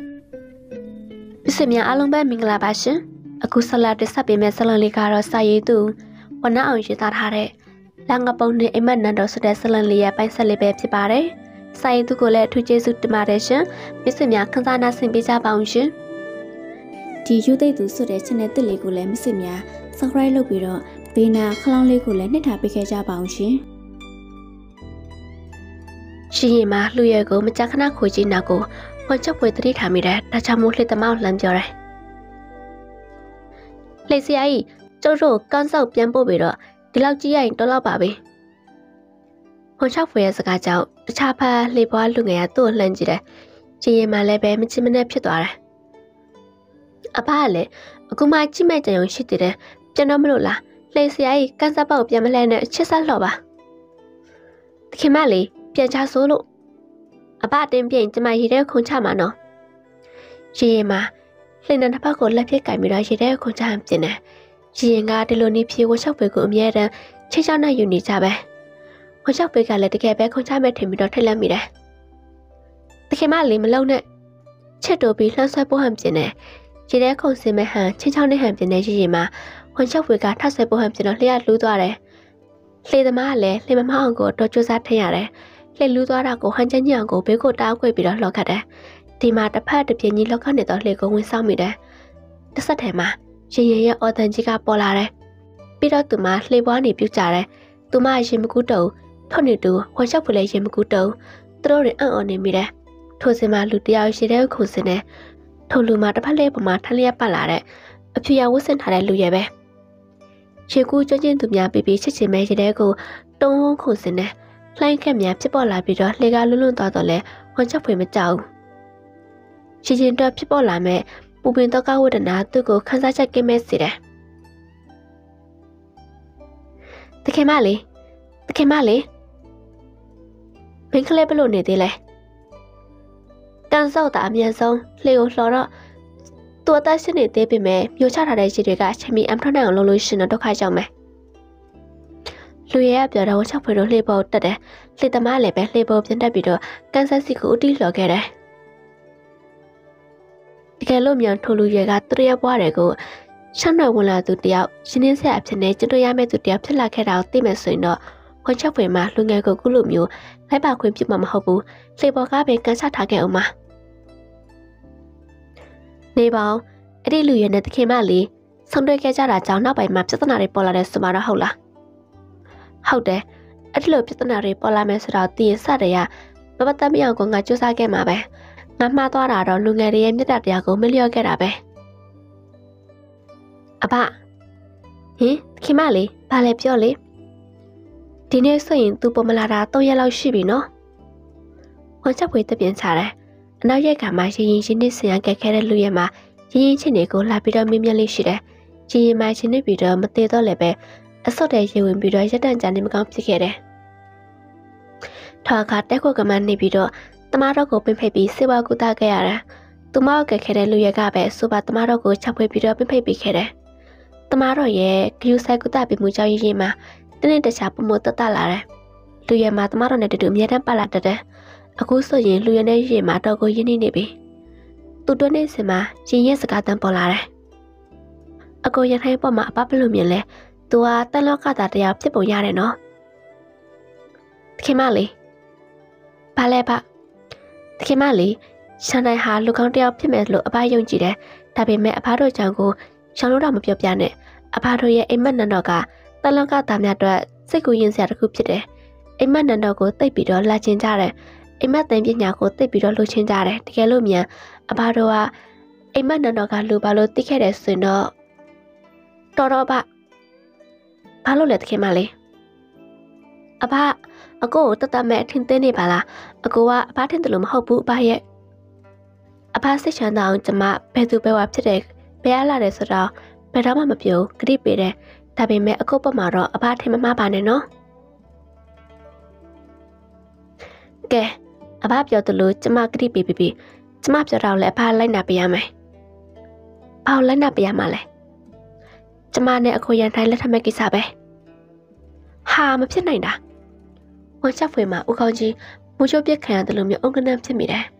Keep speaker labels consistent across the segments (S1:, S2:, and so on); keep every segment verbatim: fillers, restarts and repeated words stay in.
S1: มิสเมียอารมณ์แบบมิงลาบาชิอากุศลาดิสับเปเมสลังลิการอสายตูวันน่าเอาจิตาทาร์เร่ลังกระปงเนเอมันนันดอสเดสลังลียไปสเลเบบจิบาร์สายตูโกเลทุเจสุดมาเรชมิสเมียขันตานาสิงปิจาบางชิที่ยูได้ดูสุดเดชเนติเลโกเลมิสเมียสักไรลูกบิโรปีนาคลองเลโกเลนิทาไปแค่จาบางชิชีมาลุยโกมาจากคณะคุยจินาโกคนชอบไปตรีถามีแร่ถ้าชามุลิตมาลำจอร์เลยสิไอเจ้าโรกันเสาเปลี่ยนโปบิโรที่เราจีไอตัวเราป่าบีคนชอบไปสกัดเจ้าชาพาเลยบอกลุงเอ๋ตัวลันจีเร่จีมาเลยแบบไม่ชิมันเนี่ยผิดตัวอะไรอาบ้าเลยกูมาจีไม่จะยองชิดดิเร่จะน้องไม่รู้ละเลยสิไอกันเสาเปล่าเปลี่ยนมาเลยเนี่ยเชื่อสักหรอปะที่มาเลยเปลี่ยนชาโซโลอาบ้าเต็มเปลี่ยนจะมาที่ได้คงชามาเนาะจีมาเล่นนั้นถ้าพักคนและเพียงไก่มีได้ที่ได้คงชาเปลี่ยนนะจีงาเดโลนีพี่ว่าชอบไปกูมีอะไรเชื่อเจ้าหน้าอยู่นี่จ้าเบ้คนชอบไปกันเลยแต่แกเบ้คงชาไม่ถึงมีดอกที่แล้วมีได้แต่แค่มาเลยมันเล่าเนี่ยเชื่อตัวปีแล้วใส่ปูหามเปลี่ยนนะจีได้คงเสียไม่ห่างเชื่อเจ้าในหามเปลี่ยนในจีมาคนชอบไปกันถ้าใส่ปูหามเปลี่ยนเรียกรู้ตัวเลยเลยแต่มาเลยเลยมามาอ่างกูตัวจูซัดที่อย่างไรเลยรู้ตัวเรากูหันจันยังกูไปกูดาวกูไปดอกหลอกกันได้ที่มาแต่พลาดแต่เพียงนี้แล้วก็ในตอนเลยกูวิ่งซ้ำมีได้แต่สัตว์แถมมาเชียร์ยังอดันจิกาปอลาเลยปีเราตัวมาเลยว่านี่พิจารณาตัวมาเชื่อมกูโตท่อนนี้ดูคนชอบผู้เล่นเชื่อมกูโตตัวเรื่องอ่อนๆเนี่ยมีได้ทัวร์เสมาลุติยาวเชื่อได้คงเสนอทัวร์ลูมาแต่พลาดเลยประมาณทะเลปลาเลยอภิยาวเส้นทางได้ลุยไปเชื่อกูจนยินตุ่มยาปีปีเชื่อเชื่อแม่เชื่อได้กูตรงห้องคงเสนอไล่แคมยาพี่ปอลาปีดอเลยการลุ้นๆต่อต่อเลยคนชอบผู้มาเจ้าเชื่อๆตัวพี่ปอลาแม่ปูเป็นตัวก้าวเดินหน้าตัวกูขันซาจะเก็บเมสสิเด้ตะเข็มมาเลยตะเข็มมาเลยเป็นเคล็ดไปโหลดเนี่ยดีเลยการเศร้าตาเมียทรงเลี้ยวหล่อละตัวตาเสน่ห์เตะไปแม่ยูชาทาได้จีเด็กใช้มีอัมทนางลงลุยชินตัวใครจังไหมลุยแอบเดี๋ยวเราชอบไปดูเลเบลแต่เด้เลตมาเลยไปเลเบลเป็นได้ปีตัวการสักสิกูดีหล่อแกได้แกลุ่มยังทุลุยกาตรียบว่าเด็กกูฉันหน่อยเวลาตัวเดียวฉันนี่เสียบฉันเนี่ยจะตัวยาไม่ตัวเดียวฉันลาแค่เราตีแม่สวยเนาะคนชอบเผยมาลุงไงกูกูหลุมอยู่ให้บาคุยจิบมามาเขาบูเลยบอกก้าเป็นการชาติถาแกออกมาในบ่าวไอ้ที่ลุยในตะเคียนมาลีส่งด้วยแกจ้าด่าเจ้าหน้าไปมาพิจารณาในปอลาเดสมาแล้วเขาละเขาเด้ไอ้ที่เลยพิจารณาในปอลาเมสเราตีซาเดียมาบัตรไม่เอากูงาจูซาแกมาไปงั้นมาตัวเราเราลุงไงเรียนไม่ตัดยากูไม่เลี้ยงแกได้ไปอาบ้าเฮ้ขี้มาเลยบาเล็บเยอะเลยทีนี้ส่วนตัวปมลาราต้องยาเราชีบีเนาะคนชอบคุยตะเบียนชาเลยน้าแยกกันมาชิยินชินได้เสียงแก่แค่ได้ลุยมาชิยินชินเนี่ยกูลาบิดามีมีอะไรสิเด้ชิยินมาชินได้บิดามาเตะตัวเลยไปอสุดเดียวยิงบิดาจะดันจันนี่มันก็พิเศษเด้ถ้าขาดแต่กูกับมันในบิดาตมาเราก็เป็นเพบีสิว่ากูตาแก่ละตัวมาแก่แค่ได้ลุยกันไปสุบัตมาเราก็ชอบคุยบิดาเป็นเพบีแค่ได้ตมาเราเย่คิวใส่กูตาเป็นมือเจ้ายิงมาแต่เนี่ยแต่ชาปมุตตาละเลยลุยมาตมาเราเนี่ยดื่มยาดันปลาเด้อากูส่วนลุยในยิงมาเราก็ยินดีนี่บีตัวตัวเนี่ยสิมายิงเยสกัดตันปลาเลยอากูยังให้ปอมาป้าเป็นลมอย่างเลยตัวตั้งล็อกกาตาเดียบที่ปุ่ยาเลยเนาะเข้มาเลยปลาเลยปะเข้มาเลยฉันได้หาลูกของเดียวพี่แม่ลูกอภัยยงจีเด้แต่เป็นแม่อภัยโดยจังกูฉันรู้เราไม่เปียบยาเนี่ยอภัยโดยเอ็มมันนั่นดอกอะตั้งล็อกกาตามยาด้วยสิ่งกูยินเสียตะคุบจีเด้เอ็มมันนั่นดอกกูติดปีดอลลาจินจ่าเลยเอ็มมันเต็มปีญากูติดปีดอลลูชินจ่าเลยที่แกรู้มีอภัยโดยว่าเอ็มมันนั่นดอกการลูบาลูติแค่เด็กสุดเนาะตอรอบะพาลูเล็ดเข้มาเลยอภัยอากูตัดตาแม่ทิ้งเต้นนี่ปะล่ะอากูว่าอภัยทิ้งตลุมหอบบุบายเย่อภัยสิฉันดาวจะมาไปดูไปวัดที่เด็กไปอะไรเด็กสุดเราไปรับมาเปียวกรีบไปเด้แต่เป็นแม่อากูประมาณรออภัยทิ้งมามาบานเนาะแกอภัยเปียวตลุจะมากรีบปีปีจะมาเปียวเราและอภัยไล่หน้าไปยังไหมเผาไล่หน้าไปยังมาเลยจะมาในอโคยันไทยแล้วทำไมกิสาไปหามาเช่นไหนนะวันชาเฟยมาอุกองจีมูชอบเบียกแข่งตลุมยังองกันน้ำเช่นมีได้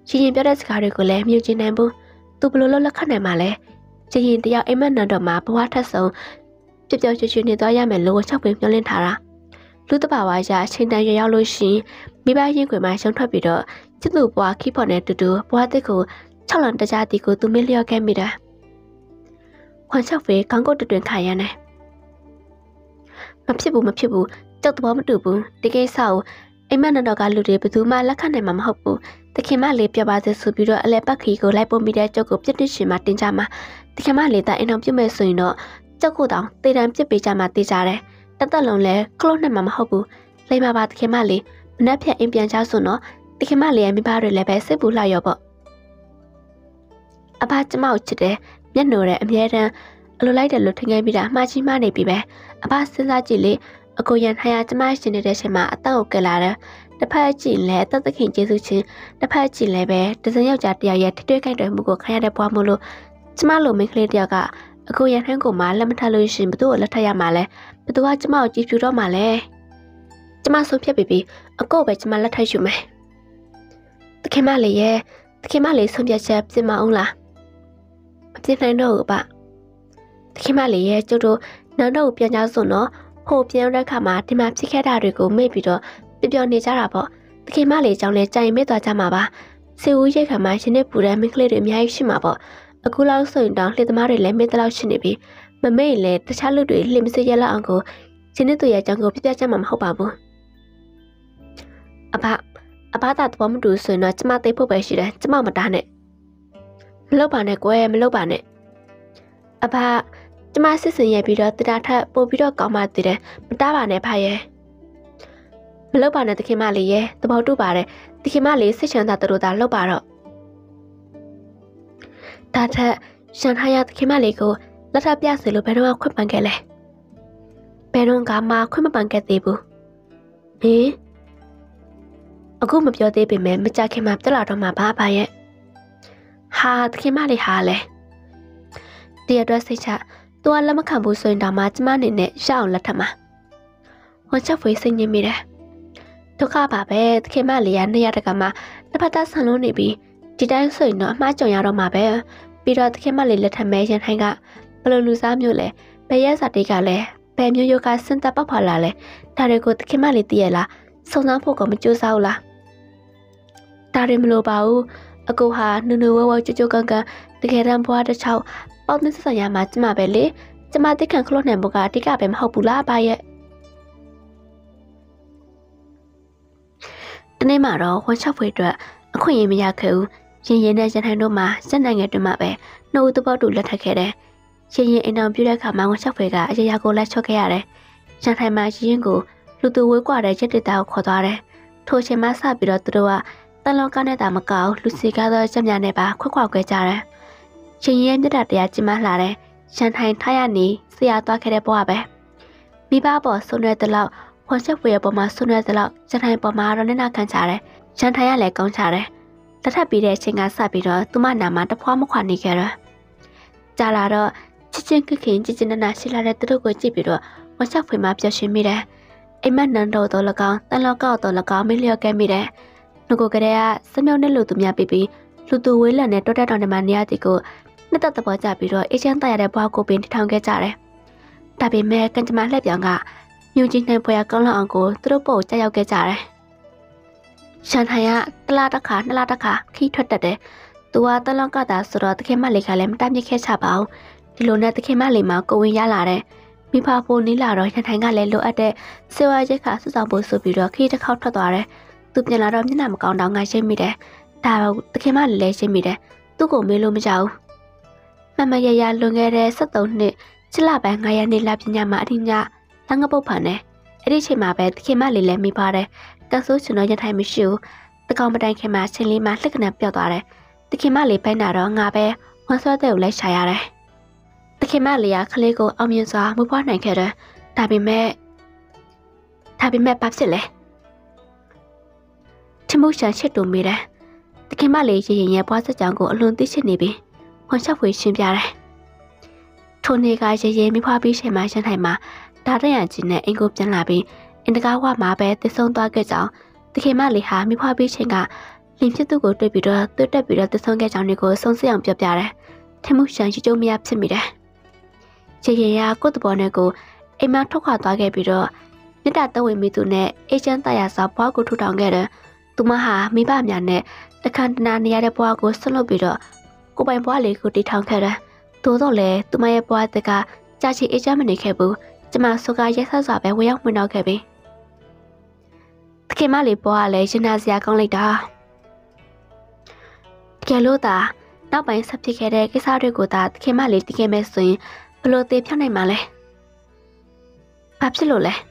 S1: ရှင်ရင်ပြောတဲ့စကားတွေကိုလည်းမြုပ်ချင်နိုင်ဘူးသူဘလို့လို့လက်ခတ်နိုင်မှာလဲရှင်ရင်တယောက်အိမ်မက်နံတော်မှာဘဝထက်ဆုံးပြပြချွချွနေသွားရမယ်လို့ချက်ပင်မျှော်လင့်ထားတာလူတဘာဝရာအချိန်တန်ရရောက်လို့ရှိမိဘရင်ခွေမှာရှုံထွက်ပြီးတော့ချစ်သူဘွားခိဖို့နဲ့တူတူဘွားတစ်ကို၆လန်တကြားတီကိုသူမင်းလျော့ခဲ့မိတာခွန်ချက်ဖေးကောင်းကုတ်တွင်ခါရမ်းတယ်မဖြစ်ဘူးမဖြစ်ဘူးကြောက်တော့မတူဘူးဒီကိစ္စကိုအိမ်မက်နံတော်ကလူတွေဘယ်သူမှလက်ခံနိုင်မှာမဟုတ်ဘူးတခင်မလေးပြပါစေဆိုပြီးတော့အလဲပတ်ခီကိုလိုက်ပို့မိတဲ့ကြောက်ကိုပြစ်တစ်ရှင်မှာတင်ကြမှာတခင်မလေးတာအိမ်အောင်ပြုတ်မဲ့ဆိုရင်တော့ကြောက်ကိုတောင်တေတံပြစ်ပေးကြမှာတေးကြတယ်တသက်လုံးလဲကလို့နဲ့မှာမဟုတ်ဘူးလိမ္မာပါတခင်မလေးမနှက်ဖြတ်အိမ်ပြန်ချဆိုတော့တခင်မလေးရဲ့မိဘတွေလည်းပဲစိတ်ပူလှရော့ပေါ့အဘကျမကိုချစ်တယ်မျက်နှာတဲ့အမြဲတမ်းအလိုလိုက်တယ်လို့ထင်ခဲ့ပြီးတာမှားချင်းမှနေပြီပဲအဘစဉ်းစားကြည့်လေအကိုရန်ထိုင်ရကျမရှင်နေတဲ့ချိန်မှာအသက်ကိုကယ်လာတယ်တစ်ဖက်ကြည့်လဲတသက်ခင်ကျေးဇူးချင်းတစ်ဖက်ကြည့်လဲပဲတစံယောက်ျားတယောက်ရဲ့ထိတွေ့ခိုက်တယ်မှုကိုခံရတဲ့ဘွားမို့လို့ကျမလိုမိန်းကလေးတယောက်ကအကိုရန်ထန်းကိုမှလက်မထပ်လို့ရှင်ဘသူ့ကိုလက်ထပ်ရမှာလဲဘသူကကျမကိုကြည့်ပြတော့မှာလဲကျမဆုံးဖြတ်ပြီးပြီးအကိုပဲကျမလက်ထပ်ယူမယ်တခင်မလေးရဲ့တခင်မလေးဆုံးဖြတ်ချက်ပြင်မအောင်လားမပြင်နိုင်တော့ဘူးဗျတခင်မလေးရဲ့ကျုပ်တို့နောက်တော့ပြန်ကြဆိုတော့ဟိုပြန်တဲ့ခါမှာဒီမှာဖြစ်ခဲ့တာတွေကိုမေ့ပြီးတော့ပြပြောနေကြတာပေါ့တခင်မလေးကြောင့်လဲကြိုင်မေ့သွားကြမှာပါစေဦးရိတ်ခါမှာရှင်နဲ့ပူတဲ့မိန်းကလေးတွေအများကြီးရှိမှာပေါ့အခုလောက်ဆိုရင်တောင်လှေသမားတွေလည်းမေ့တလောက်ရှိနေပြီမမေ့လည်းတခြားလူတွေလှေမစေရလောက်အောင်ကိုရှင်နဲ့သူရဲ့အကြောင်းကိုပြပြကြမှာမဟုတ်ပါဘူးအဘအဘသာတော့မတူဆိုရင်တော့ကျမသိဖို့ပဲရှိတယ်ကျမမတားနဲ့မလုပ်ပါနဲ့ကွယ်မလုပ်ပါနဲ့အဘကျမစစ်စင်ရဲ့ပြီးတော့တတာထပ်ပို့ပြီးတော့ကောင်းမှတည်တယ်မတားပါနဲ့ဖရဲ့မလုပ်ပါနဲ့တခင်မလေးရဲ့သဘောတူပါတယ်တခင်မလေးစစ်ချမ်းသာတို့သာလုပ်ပါတော့ဒါထက်ရှန်ထားရတခင်မလေးကိုလက်ထပ်ပြစေလို့ဘယ်တော့ခွင့်ပန်ခဲ့လဲဘယ်တော့ကမှခွင့်မပန်ခဲ့သေးဘူးဟင်အခုမပြောသေးပေမဲ့မကြခင်မှာတက်လာတော့မှဘာပါရဲ့ဟာတခင်မလေးဟာလဲဒီအတွက်စိတ်ချသူကလက်မခံဘူးဆိုရင်တော့မှကျမအနေနဲ့ရအောင်လက်ထပ်မှာဝတ်ချက်ဖွေးစိတ်ညစ်မိတယ်ဒုက္ခပါပဲတခင်မလေးရနေရတကမှတစ်ဖက်သားဆန်လို့နေပြီးဒီတိုင်းဆိုရင်တော့အမှားကြုံရတော့မှာပဲပြီးတော့တခင်မလေးလက်ထပ်မဲရန်ထိုင်းကဘလို့လူစားမျိုးလဲဘယ်ရက်စာတေးကလဲဘယ်မျိုးယောကစင်တပ်ပေါက်ဖွာလာလဲဒါတွေကိုတခင်မလေးသိရလားစုံစမ်းဖို့ကမကြိုးစားဘူးလားဒါတွေမလိုပါဘူးအကူဟာနူနူဝဝကြွကြွကန်ကန်တကယ်တမ်းဘွားတစ်ချောက်ပေါင်းသစ်ဆက်ရမှာကျမပဲလေကျမတိခန့်ခလို့နိုင်ဖို့ကအတိကပဲမဟုတ်ဘူးလားဘာရဲ့တနေ့မှတော့ဝမ်းချဖွေအတွက်အခွင့်အရေးမရခဲ့ဘူးရင်ရင်နဲ့ရန်ထိုင်တို့မှာစက်နိုင်ငံတွင်မှပဲနှုတ်သဘောတူလက်ထပ်ခဲ့တယ်ရင်ရင်အိမ်တော်ပြတဲ့အခါမှာဝမ်းချဖွေကအရာရာကိုလက်ချော့ခဲ့ရတယ်ရန်ထိုင်မှာရင်ကိုလူသူဝေးကွာတဲ့ရက်တေတာကိုခေါ်သွားတယ်ထိုချိန်မှစပြီးတော့သူတို့ကတန်လောကနဲ့တာမကောက်လူစီကားသောချက်များနဲ့ပါခွက်ခွာခွဲကြတယ်ရှင်ရဲ့မြတ်တာတရားကြီးမှလာတယ်ရန်ထိုင်ထားရနေဆရာသွားခဲ့တဲ့ဘဝပဲမိဘပေါ်ဆွနေတဲ့လောက်ခွန်ချက်ဖွေရဲ့ပေါ်မှာဆွနေတဲ့လောက်ရန်ထိုင်ပေါ်မှာတော့နင်းနာခံကြတယ်ရန်ထိုင်ရလည်းကောင်းကြတယ်တစ်ထပ်ပြီးတဲ့အချိန်ကစပြီးတော့သူမနာမှာတဖွားမခွာနေခဲ့တော့ကြာလာတော့ချစ်ချင်းခခင်ချစ်ချင်းနနာရှိလာတဲ့သူတို့ကိုကြည့်ပြီးတော့ခွန်ချက်ဖွေမှာပျော်ရွှင်မိတယ်အိမ်မက်နန်းတော်တော်၎င်းတန်လောကောက်တော်၎င်းမလျော့ခဲ့မိတယ်ငကိုကလေးကစမြောင်းနဲ့လူသူများပြီးပြီးလူသူဝေးလံနဲ့တောတက်တော်နဲ့မှနေရတဲ့ကိုနှစ်သက်သဘောကျပြီးတော့အေချမ်းတရတဲ့ဘွားကိုပင်ထထောင်ခဲ့ကြတယ်။ဒါပေမဲ့ကံကြမ္မာလှက်ပြောင်ကညူချင်းနိုင်ဖွယ်ကောင်းလောက်အောင်ကိုသူတို့ပို့ကြောက်ရောက်ခဲ့ကြတယ်။ရှန်ထိုင်ကတလားတစ်ခါနှစ်လားတစ်ခါခီးထွက်တတ်တယ်။သူကတလောက်ကတာဆိုတော့တခင်မလေးကလည်းမတမ်းမြစ်ခဲ့ချပါဘူး။ဒီလိုနဲ့တခင်မလေးမှာကိုဝင်ရလာတယ်။မိဖဖိုးနီးလာတော့ရှန်ထိုင်ကလည်းလိုအပ်တဲ့စေဝါရိတ်ခါစွဆောင်ဖို့ဆိုပြီးတော့ခီးတစ်ခေါက်ထွက်သွားတယ်။သူပြန်လာတော့မျက်နှာမကောင်းတော့ငါရှိမိတယ်။ဒါတော့တခင်မလေးလည်းရှိမိတယ်။သူ့ကိုမေးလို့မကြောက်ဘူး။မမရရလွန်ခဲ့တဲ့ဆက်သုံးနှစ်ချစ်လပိုင်းငါးရက်နေ့လပညာမှာအထင်ညတန်းကပုတ်ဖန်တယ်အဲ့ဒီချိန်မှာပဲတခင်မလေးလည်းမိပါတယ်ကဆိုးချွန်တော့ရထိုင်မရှိဘူးတကောင်မတိုင်ခင်မှာချင်းလေးမှလှက်ကနပြော့သွားတယ်တခင်မလေးပိုင်းနာတော့ငါပဲဝမ်းဆွဲတဲ့ကိုလိုက်ရှာရတယ်တခင်မလေးကခလေးကိုအောင်မြင်စွာမွေးဖွားနိုင်ခဲ့တယ်ဒါပေမဲ့ဒါပေမဲ့ဘာဖြစ်လဲချမှုရှာချစ်တူမိတယ်တခင်မလေးရေရင်ရဲ့ဘွားစကြောင်ကိုအလွန်သိချစ်နေပြီခွန်ချက်ဖွေရှင်းပြတယ်ထိုနေ့ကရေရေမိဖွားပြီးချိန်မှရှင်းထိုင်မှာဒါတရံကြီးနဲ့အင်ကိုပြန်လာပြီးအင်တကားဝမှာပဲတည်ဆုံသွားခဲ့ကြောင်းတခင်မလေးဟာမိဖွားပြီးချိန်ကလင်းဖြစ်သူကိုတွေ့ပြီးတော့တွတ်တက်ပြီးတော့သဆုံးခဲ့ကြောင်းတွေကိုစုံစမ်းအောင်ပြောပြတယ်ထင်မှုရှန်ရှိကျုံမရဖြစ်မိတယ်ရေရင်ရကိုယ့်တဘောနဲ့ကိုအိမ်မထွက်ခွာသွားခဲ့ပြီးတော့မြစ်တာတဝေမိသူနဲ့အေချမ်းတရားစာဘွားကိုထူထောင်ခဲ့တယ်သူမဟာမိဘများနဲ့တခန္တနာနေရတဲ့ဘွားကိုဆွတ်လွတ်ပြီးတော့ကိုပိုင်ဘွားလေးကိုတီထောင်ခဲ့တယ်သို့တော့လေသူမရဲ့ဘွားတကကြာချီအေချမ်းမနေခဲ့ဘူးကျမဆိုကရက်ဆက်စွာပဲဝေရောက်ဝင်တော့ခဲ့ပြီတခင်မလေးဘွားကလည်းရင်နာစရာကောင်းလိုက်တာတကယ်လို့သာနောက်ပိုင်းဆက်ဖြစ်ခဲ့တဲ့ကိစ္စတွေကိုသာတခင်မလေးသိခဲ့မဲ့ဆိုရင်ဘလို့သေးဖြောင်းနိုင်မှာလဲဘာဖြစ်လို့လဲ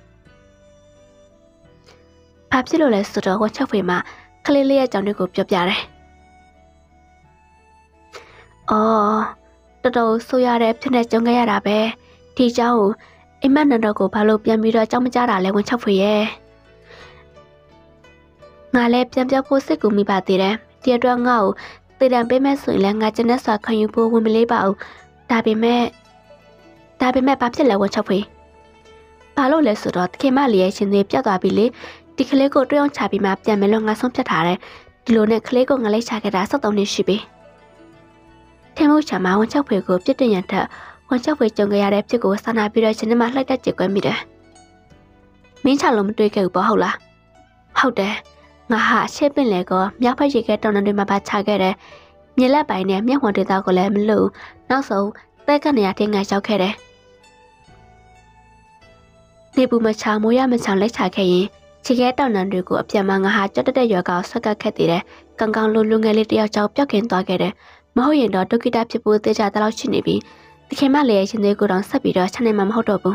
S1: ဘာဖြစ်လို့လဲဆိုတော့ဝချက်ဖွေမှာကလေးလေးရဲ့အကြောင်းတွေကိုပြောပြတယ်အော်တော်တော်ဆိုရတဲ့ဖြစ်နေကြုံခဲ့ရတာပဲဒီအကြောင်းကိုအိမ်မက်နန္ဒကိုဘာလို့ပြန်ပြီးတော့အကြောင်းမကြားတာလဲဝင်ချက်ဖွေရဲ့ငါလည်းပြန်ပြောဖို့စိတ်ကူမိပါသေးတယ်ဒီအတွက်ငါ့ကိုတည်တံပေးမဲ့ဆိုရင်လည်းငါကျနဲ့စွာခံယူဖို့ဝင်မလေးပါဘူးဒါပေမဲ့ဒါပေမဲ့ဘာဖြစ်လဲဝင်ချက်ဖွေဘာလို့လဲဆိုတော့တခင်မလေးရဲ့ရှင်သေးပြတ်သွားပြီလေဒီကလေးကိုတွေ့အောင်ချပြီးမှပြန်မယ်လို့ငါဆုံးဖြတ်ထားတယ်ဒီလိုနဲ့ကလေးကိုငါလိုက်ချခဲ့တာဆက်သုံးနှစ်ရှိပြီထင်မှုချမှာဝင်ချက်ဖွေကိုပြစ်တင်ရန်ထက်ဝင်ချက်ဖွေကြုံခဲ့ရတဲ့ဖြစ်ကိုစာနာပြီးတော့ရှင်နဲ့မှလှိုက်တက်ကြွယ်မိတယ်မင်းချလုံးမတွေ့ခဲ့ဘူးပေါ့ဟုတ်လားဟုတ်တယ်ငါဟာရှေ့ပင်လေကမြောက်ဖက်ရေခဲတောင်တန်းတွေမှာပါချခဲ့တယ်မြေလက်ပိုင်းနဲ့မျက်ဝန်းဒေသကိုလည်းမလို့နောက်ဆုံးတဲကနေရတဲ့ငါရောက်ခဲ့တယ်နေပူမချမိုးရမချလိုက်ချခဲ့ရင်ခြေခဲတောင်တန်းတွေကိုအပြတ်မှငါဟာကြက်တက်တဲ့ရွာကဆွက်ကခက်သေးတယ်ကံကောင်းလူလူငယ်လေးတယောက်ကြောင့်ပျောက်ကင်းသွားခဲ့တယ်မဟုတ်ရင်တော့ဒုက္ခိတဖြစ်ဖို့တေချာတလောက်ရှိနေပြီတခင်မလေးရဲ့ရှင်သေးကိုတော့ဆက်ပြီးတော့ချနိုင်မှာမဟုတ်တော့ဘူး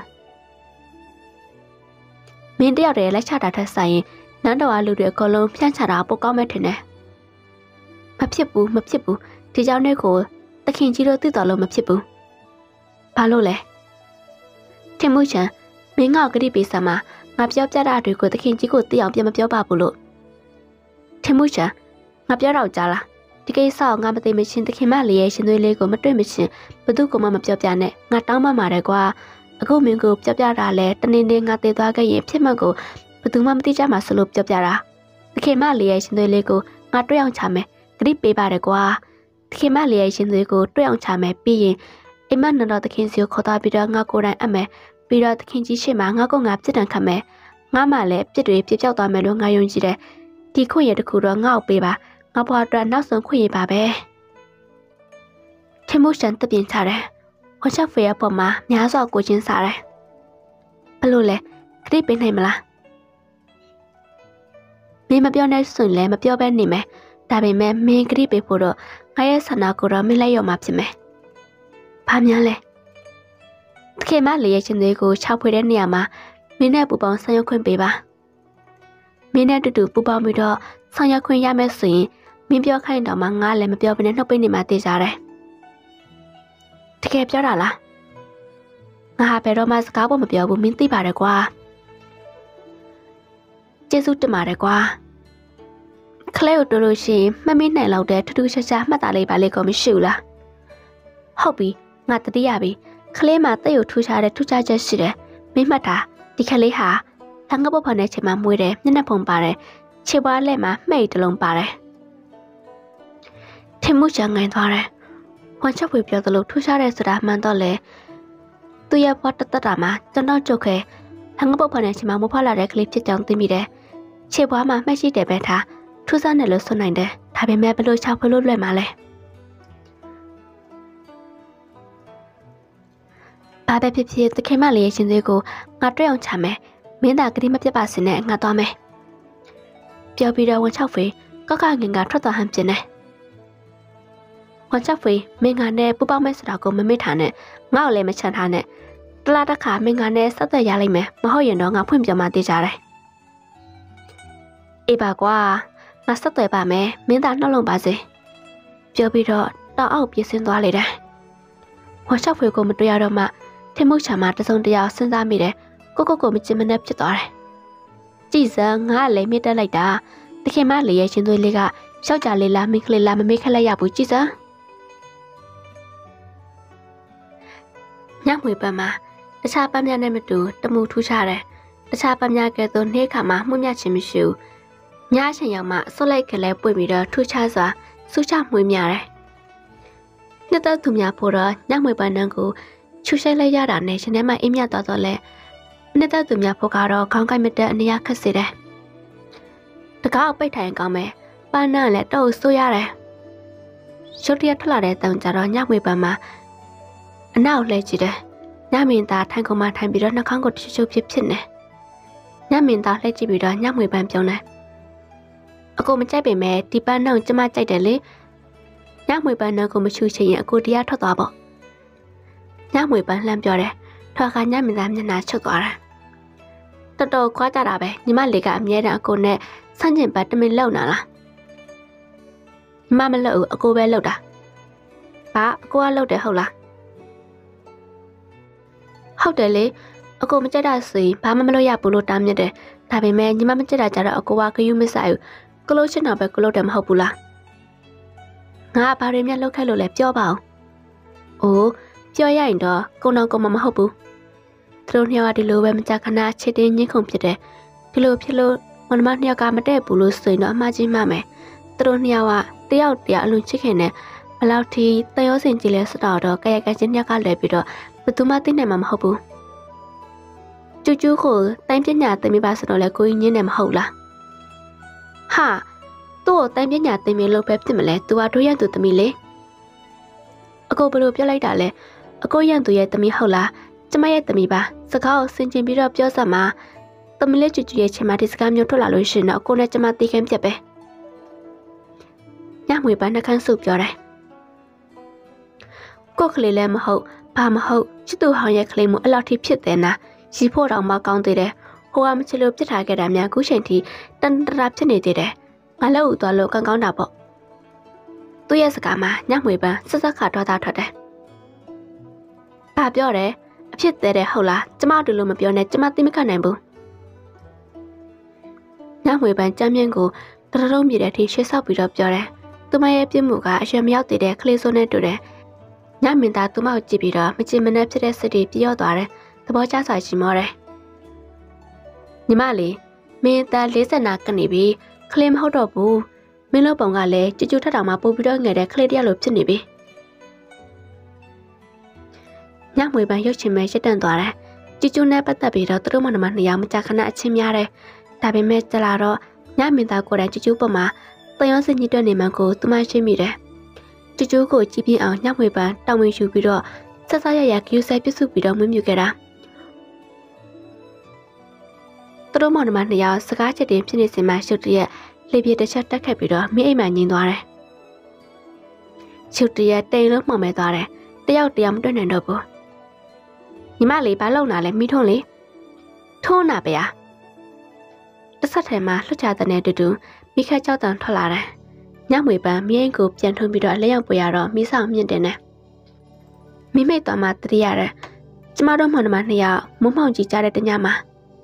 S1: မင်းတယောက်တည်းလိုက်ချတာထက်ဆိုင်ရင်နန်းတော်အားလူတွေအကုန်လုံးဖြန့်ချတာပိုကောင်းမဲ့ထင်တယ်မဖြစ်ဘူးမဖြစ်ဘူးဒီကြောင့်နဲ့ကိုတခင်ကြီးတို့သိတော်လို့မဖြစ်ဘူးဘာလို့လဲထင်မှုချန်မင်းငါ့ကိုကြည့်ပေးစမ်းမငါပြောပြတာတွေကိုတခင်ကြီးကိုသိအောင်ပြန်မပြောပါဘူးလို့ထင်မှုချန်ငါပြောတော့ကြားလားဒီကိစ္စကိုငါမသိမချင်းတခင်မလေးရဲ့ရှင်သွေးလေးကိုမတွေ့မချင်းဘသူကမှမပြောပြနဲ့ငါတောင်းပန်ပါတယ်ကွာအခုမင်းကိုပြောပြတာလဲတနေ့နေ့ငါတည်သွားခဲ့ရင်ဖြစ်မှကိုဘသူမှမသိကြမှာစလို့ပြောပြတာတခင်မလေးရဲ့ရှင်သွေးလေးကိုငါတွေ့အောင်ချမယ်ဂရိပေးပါတယ်ကွာတခင်မလေးရဲ့ရှင်သွေးကိုတွေ့အောင်ချမယ်ပြီးရင်အိမ်မနန္ဒတခင်စီကိုခေါ်သွားပြီးတော့ငါကိုယ်တိုင်အမယ်ပြီးတော့တခင်ကြီးရှေ့မှာငါကငါပြစ်ဒဏ်ခတ်မယ်ငါမှလည်းပြစ်တွေပြစ်ပြောက်သွားမယ်လို့ငါယုံကြည်တယ်ဒီခွင့်ရတခုတော့ငါ့ကိုပေးပါငါဘွားအတွက်နောက်ဆုံးခွင့်ရပါပဲထင်မှုရှန်တပြင်းချတယ်ဟောချက်ဖေးအပေါ်မှာများစွာကိုချင်းစားတယ်ဘလို့လဲခရစ်ပေးနိုင်မလားမင်းမပြောနဲ့ဆိုရင်လည်းမပြောဘဲနေမယ်ဒါပေမဲ့မင်းခရစ်ပေးဖို့တော့ငါရဲ့ဆန္ဒကိုတော့မလိုက်ရမှာဖြစ်မယ်ဘာများလဲတခင်မလေးရဲ့ရှင်တွေကိုခြောက်ဖွေတဲ့နေရာမှာမင်းနဲ့ပူပေါင်းဆံရွက်ခွင့်ပေးပါမင်းနဲ့တူတူပူပေါင်းပြီးတော့ဆံရွက်ခွင့်ရမယ်ဆိုရင်မင်းပြောခိုင်းတော့မှငါလည်းမပြောဘဲနဲ့နှုတ်ပိတ်နေမှသိကြတယ်တကယ်ပြောတာလားငါဟာဘယ်တော့မှစကားပေါ်မပြောဘူးမင်းသိပါတယ်ကွာကျေးဇူးတင်ပါတယ်ကွာခလဲကိုတို့လို့ရှိရင်မမင်းနိုင်လောက်တဲ့ထူးထူးခြားခြားမှတ်သားလေးပါလေကောမရှိဘူးလားဟုတ်ပြီငါတတိယပြီခလေးမှာတိတ်ကိုထူးခြားတဲ့ထူးခြားချက်ရှိတယ်မင်းမှတ်တာဒီခလေးဟာတန်ခါပုတ်ဖော်တဲ့ချိန်မှာမွေးတယ်မျက်နှာဖုံပါတယ်ခြေပွားလက်မှာမှိတ်တလုံးပါတယ်ထင်မှုချငိုင်းသွားတယ်ဝန်ချက်ဖွေပြောသလိုထူးခြားတဲ့ဆိုတာမှန်တော့လေသူရဲ့ဘွားတတတာမှာကျွန်တော်ကြုတ်ခဲတန်ခါပုတ်ဖော်တဲ့ချိန်မှာမဖွာလာတဲ့ကလေးဖြစ်ကြောင်းသိမိတယ်ခြေပွားမှာမှတ်ရှိတယ်ပဲထားထူးဆန်းတယ်လို့ဆိုနိုင်တယ်ဒါပေမဲ့ဘလို့ချောက်ဖွေလို့လွယ်မှာလဲဘာပဲဖြစ်ဖြစ်တခင်မလေးရဲ့ရှင်သေးကိုငါတွေ့အောင်ချမယ်မင်းသာကတိမပြတ်ပါစနဲ့ငါသွားမယ်ပြောပြီးတော့ဝန်ချောက်ဖေးကောက်ကငင်ကထွက်သွားဟန်ပြင်းတယ်ဝန်ချောက်ဖေးမင်းကနဲ့ပူပေါင်းမဲ့စတာကိုမမေ့ထားနဲ့ငါ့ကိုလည်းမချန်ထားနဲ့တလားတစ်ခါမင်းကနဲ့ဆက်သက်ရလိုက်မယ်မဟုတ်ရင်တော့ငါဖွင့်ပြမသေးကြတယ်အေးပါကွာငါဆက်သွယ်ပါမယ်မင်းသာနှောက်လုံးပါစေပြောပြီးတော့တောင်အောက်ပြေးဆင်းသွားလေတယ်ဝန်ချောက်ဖေးကိုမတွေ့ရတော့မှထင်မှုချာမှာတစုံတရာစဉ်းစားမိတယ်ကိုကိုကိုမချင်မနဲ့ဖြစ်သွားတယ်ကြည်စမ်းငါ့လည်းမြစ်တက်လိုက်တာတခင်မလေးရဲ့ရှင်သွေးလေးကရှောက်ကြလေးလားမိခလေးလားမမေ့ခက်လိုက်ရဘူးကြည်စမ်းညမွေပန်းမှာတခြားပန်းများနဲ့မတူတမူထူးခြားတယ်တခြားပန်းများကဲ့သို့နှေးခါမှာမှုမြချင်းမရှိဘူးညချင်ရောက်မှဆုတ်လိုက်ကလေးပွင့်ပြီးတော့ထူးခြားစွာစူးချမွေးများတယ်။နှစ်သက်သူများဖို့တော့ညမွေပန်းနှံကိုချူရှိုက်လိုက်ရတာနဲ့ရှင်ထဲမှာအိမ်မြသွားတော့လဲနှစ်သက်သူများဖို့ကတော့ခေါင်းကိုက်မတက်အနေရခက်စေတယ်။တကားပိတ်ထိုင်ကောင်းမယ်ပန်းနှံလည်းတော့ဆိုးရတယ်။ရုတ်တရက်ထွက်လာတဲ့တောင်ကြတော့ညမွေပန်းမှာအနောက်လှည့်ကြည့်တယ်။ညမင်းသားထိုင်ကုန်မှထိုင်ပြီးတော့နှာခေါင်းကိုချွတ်ချွတ်ဖြစ်ဖြစ်နေ။ညမင်းသားလှည့်ကြည့်ပြီးတော့ညမွေပန်းပြုံးတယ်။အကိုမကြိုက်ပေမဲ့ဒီပန်းနှံကျမကြိုက်တယ်လေညမွေပန်းနှံကိုမချူချင်ရင်အကိုတရားထွက်သွားပေါ့ညမွေပန်းလှမ်းပြောတယ်ထွာကညမင်းသားမျက်နှာချုပ်သွားတာတော်တော်ခွာကြတာပဲညီမလေးကအမြဲတမ်းအကိုနဲ့ဆန့်ကျင်ဘက်တမင်လောက်နာလားညီမမလောက်ဘူးအကိုပဲလောက်တာဘာအကိုကလောက်တယ်ဟုတ်လားဟုတ်တယ်လေအကိုမကြိုက်တာဆိုရင်ဘာမှမလုပ်ရဘူးလို့တားမြစ်တယ်ဒါပေမဲ့ညီမမကြိုက်တာကြတော့အကိုကခယူးမဆိုင်ဘူးကလို့ချင်တော့ပဲကလို့တယ်မဟုတ်ဘူးလားငါဘာတွေများလောက်ခဲ့လို့လဲပြောပါအောင်အိုးပြောရရင်တော့ကုံတော်ကုံမမဟုတ်ဘူးသူတို့နှစ်ယောက်ဒီလိုပဲမကြခဏချစ်တင်းညှင်းခုန်ဖြစ်တယ်ဒီလိုဖြစ်လို့မနမနှစ်ယောက်ကမတည့်ဘူးလို့ဆိုရင်တော့အမှားကြီးမှမယ်သူတို့နှစ်ယောက်ကတယောက်တယောက်အလွန်ချစ်ခင်နဲ့ဘလောက်ထိတယောစင်ကြည့်လဲစတော့တော့ကြရကြချင်းနှစ်ယောက်ကလဲပြီးတော့ဘယ်သူမှသိနိုင်မှာမဟုတ်ဘူးကျူးကျူးကိုတိုင်းပညာသိမိပါဆိုတော့လေကိုကြီးညင်းနေမဟုတ်လားဟာသူ့ကိုတိုင်းပညာသိမိလို့ပဲဖြစ်မလဲသူကတို့ရန်သူသမီးလေအကိုဘယ်လိုပြောလိုက်တာလဲအကိုရန်သူရဲ့သမီးဟုတ်လားကျမရဲ့သမီးပါစကားကိုဆင်ခြင်ပြီးတော့ပြောစမ်းမှာသမီးလေးကျူကျူရဲ့ချိန်မှာဒီစကားမျိုးထွက်လာလို့ရှိရင်တော့အကိုနဲ့ကျမတီးခင်းပြက်ပဲညမွေပန်းနှခမ်းစုပြောတယ်ကိုကလေးလည်းမဟုတ်ဘာမဟုတ်ချစ်သူဟောင်းရဲ့ကလေးမျိုးအလောက်ထိဖြစ်တယ်နာရီဖို့တောင်မှကောင်းသေးတယ်ဟိုကမချစ်လို့ပြစ်ထားခဲ့တာများခုချိန်ထိတန်တရာဖြစ်နေသေးတယ်ငါလည်းဦးသွားလို့ကောင်းကောင်းတာပေါ့သူ့ရဲ့စကားမှာညမွေပန်းဆက်ဆက်ခါထွက်တာထွက်တယ်ဘာပြောတယ်အဖြစ်သေးတယ်ဟုတ်လားကျမတို့လို့မပြောနဲ့ကျမသိမခတ်နိုင်ဘူးညမွေပန်းကြမ်းမြင့်ကိုတရတုံးမြေတဲ့အထိရှေ့ဆောက်ပြီးတော့ပြောတယ်သူမရဲ့ပြစ်မှုကအရွယ်မရောက်သေးတဲ့ကလေးစိုးနဲ့တူတယ်ညမင်းသားသူမကိုကြည့်ပြီးတော့မချင်မနှက်ဖြစ်တဲ့စိတ်တွေပြော့သွားတယ်သဘောကျစွာရှိမောတယ်ညီမလေးမင်းသားလေးဆယ်နာကနေပြီကလေးမဟုတ်တော့ဘူးမင်းတို့ပုံကလည်းကြူးကြူးထထောင်မှပို့ပြီးတော့ငယ်တဲ့ကလေးတယောက်လိုဖြစ်နေပြီညမွေပန်းရုပ်ရှင်မဲ့ရစ်တန့်သွားတယ်ကြူးကြူးနဲ့ပတ်သက်ပြီးတော့သူတို့မနမနှစ်ယောက်မကြခဏအချင်းများတယ်ဒါပေမဲ့ကြလာတော့ညမင်းသားကိုယ်တိုင်ကြူးကြူးပုံမှာတယောစင်ကြီးတွက်နေမှကိုသူမရှိမိတယ်ကြူးကြူးကိုကြည့်ပြအောင်ညမွေပန်းတောင်းဝင်ယူပြီးတော့ဆက်ဆက်ရရကျူးဆိုင်ပြစ်စုပြီးတော့မွေးမြူခဲ့တာသူတို့မနမနှစ်ယောက်စကားချက်တင်ဖြစ်နေစင်မှရှုပ်တရက်လေပြေတစ်ချက်တက်ခတ်ပြီးတော့မိအိမ်မှငင်းသွားတယ်ရှုပ်တရက်တိမ်လုံးမှောင်မဲသွားတယ်တယောက်တယောက်မတွေ့နိုင်တော့ဘူးညီမလေးဘာလုပ်နာလဲမိထုံးလေးထုံးနာပါလားတစ်ဆက်ထဲမှာလှချတဲ့တူတူမိခက်ကြောက်တန်ထွက်လာတယ်ညမွေပန်းမိအိမ်ကိုပြန်ထုံးပြီးတော့လက်ရောက်ပွေရတော့မိဆောင်မြင့်တင်တယ်မိမိတ်တော်မှတတိရတယ်ကျမတို့မှန်မှနှစ်ယောက်မုံမောင်ကြီးကြတဲ့တညမှာ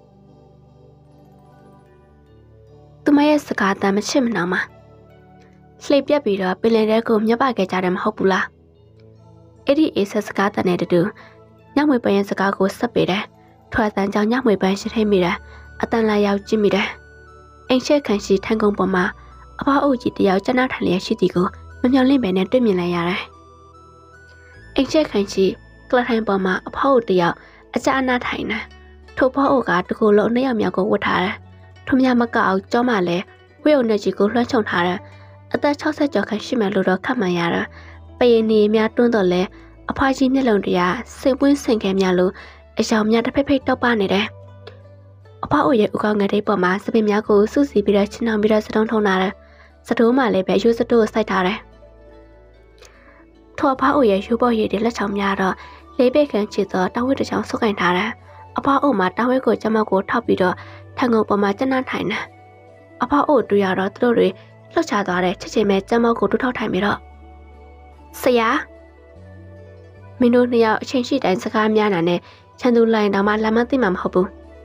S1: သူမရဲ့စကားတမ်းမချစ်မနှောင်မှာလှိပ်ပြက်ပြီးတော့ပင်လယ်ထဲကိုမြတ်ပါခဲ့ကြတယ်မဟုတ်ဘူးလားအဲ့ဒီအေးဆက်စကားတန်တဲ့တူညမွေပန်းရဲ့စကားကိုဆက်ပေးတယ်ထွက်တန်းကြောင့်ညမွေပန်းရှိထိမိတယ်အတန်လာရောက်ကြည့်မိတယ်အိမ်ချက်ခန့်ရှိထန်းကုန်းပေါ်မှာအဖွားအုပ်ကြီးတယောက်ကျနာထိုင်လျက်ရှိသည်ကိုမမျှော်လင့်ပဲနဲ့တွေ့မြင်လိုက်ရတယ်အိမ်ချက်ခန့်ရှိကလထိုင်ပေါ်မှာအဖွားအုပ်တယောက်အကြအနာထိုင်နေထိုဖွားအုပ်ကတကူလုံးနှစ်ယောက်မြောက်ကိုဝတ်ထားတယ်ထုံမြမကအောင်ကြောမှလည်းဝို့ုံနဲ့ကြီးကိုလွှမ်းခြုံထားတယ်အသက်၆၀ကျော်ခန့်ရှိမှလို့တော့ခတ်မှန်ရတာပရင်နေများတွန်းတော့လဲအဖွားကြီးမျက်လုံးတရားစိတ်ပွင့်ဆင်ခဲများလို့အယောင်များတစ်ဖိတ်ဖိတ်တောက်ပနေတယ်အဖွားအိုရဲ့ဥကောင်းငယ်တိတ်ပေါ်မှာစပင်များကိုစုစည်းပြီးတော့ချင်းအောင်ပြီးတော့စတုံးထုံလာတယ်စတိုးမှလည်းပဲရိုးစတိုးကိုစိုက်ထားတယ်ထိုအဖွားအိုရဲ့ရိုးပေါ်ရည်တွေလက်ချောင်းများတော့လေးပိတ်ခန့်ချစ်သောတောင်းဝဲတစ်ချောင်းဆုပ်ကင်ထားတယ်အဖွားအိုမှာတောင်းဝဲကိုကျမကိုထောက်ပြီးတော့ထန်ကုန်ပေါ်မှာကျန်းနာထိုင်တယ်အဖွားအိုတွေ့ရတော့သူတို့တွေလှုပ်ချသွားတဲ့ချက်ချင်းပဲကျမကိုတူထောက်ထိုင်ပြီးတော့ဆရာမင်းတို့နှစ်ယောက်အချိန်ရှိတိုင်းစကားများနာနဲ့ချန်သူလိုင်းတောင်မှလာမသိမှာမဟုတ်ဘူး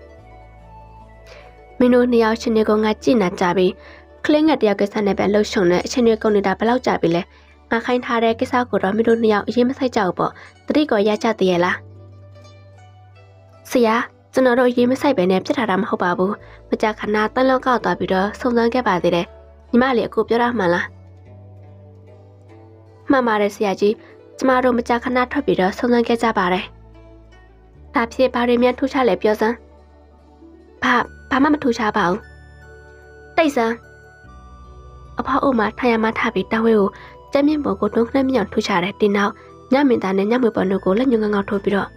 S1: မင်းတို့နှစ်ယောက်ချင်းတွေကငါကြည့်နေကြပြီကလင်းငတ်တယောက်ကိစ္စနဲ့ပဲလှုပ်ရှုံတဲ့အချင်းတွေကုန်နေတာဘယ်လောက်ကြာပြီလဲငါခိုင်းထားတဲ့ကိစ္စကိုတော့မင်းတို့နှစ်ယောက်အရင်မဆိုင်ကြဘူးပေါ့တတိကောရကြသေးရဲ့လားဆရာကျွန်တော်တို့ရေးမဆိုင်ပဲနဲ့ပြစ်ထားတာမဟုတ်ပါဘူးမကြခဏတန်လောက်ကောက်သွားပြီးတော့စုံစမ်းခဲ့ပါသေးတယ်ညီမလေးအခုပြောရမှလားမှန်ပါတယ်ဆရာကြီးကျမတို့မကြခဏထွက်ပြီးတော့စုံစမ်းခဲ့ကြပါတယ်ဒါဖြစ်ဘာတွေများထူးခြားလဲပြောစမ်းဘာဘာမှမထူးခြားပါဘူးတိတ်စမ်းအဖေအိုမှာထိုင်ရမှထားပြီးတဝဲကိုကျမ်းမြင့်ပေါ်ကိုတွန်းခနဲ့မြောင်ထူးခြားတယ်ဒီနောက်ညမင်သားနဲ့ညမွေပေါ်တို့ကိုလက်ညှိုးငေါငေါထိုးပြီးတော့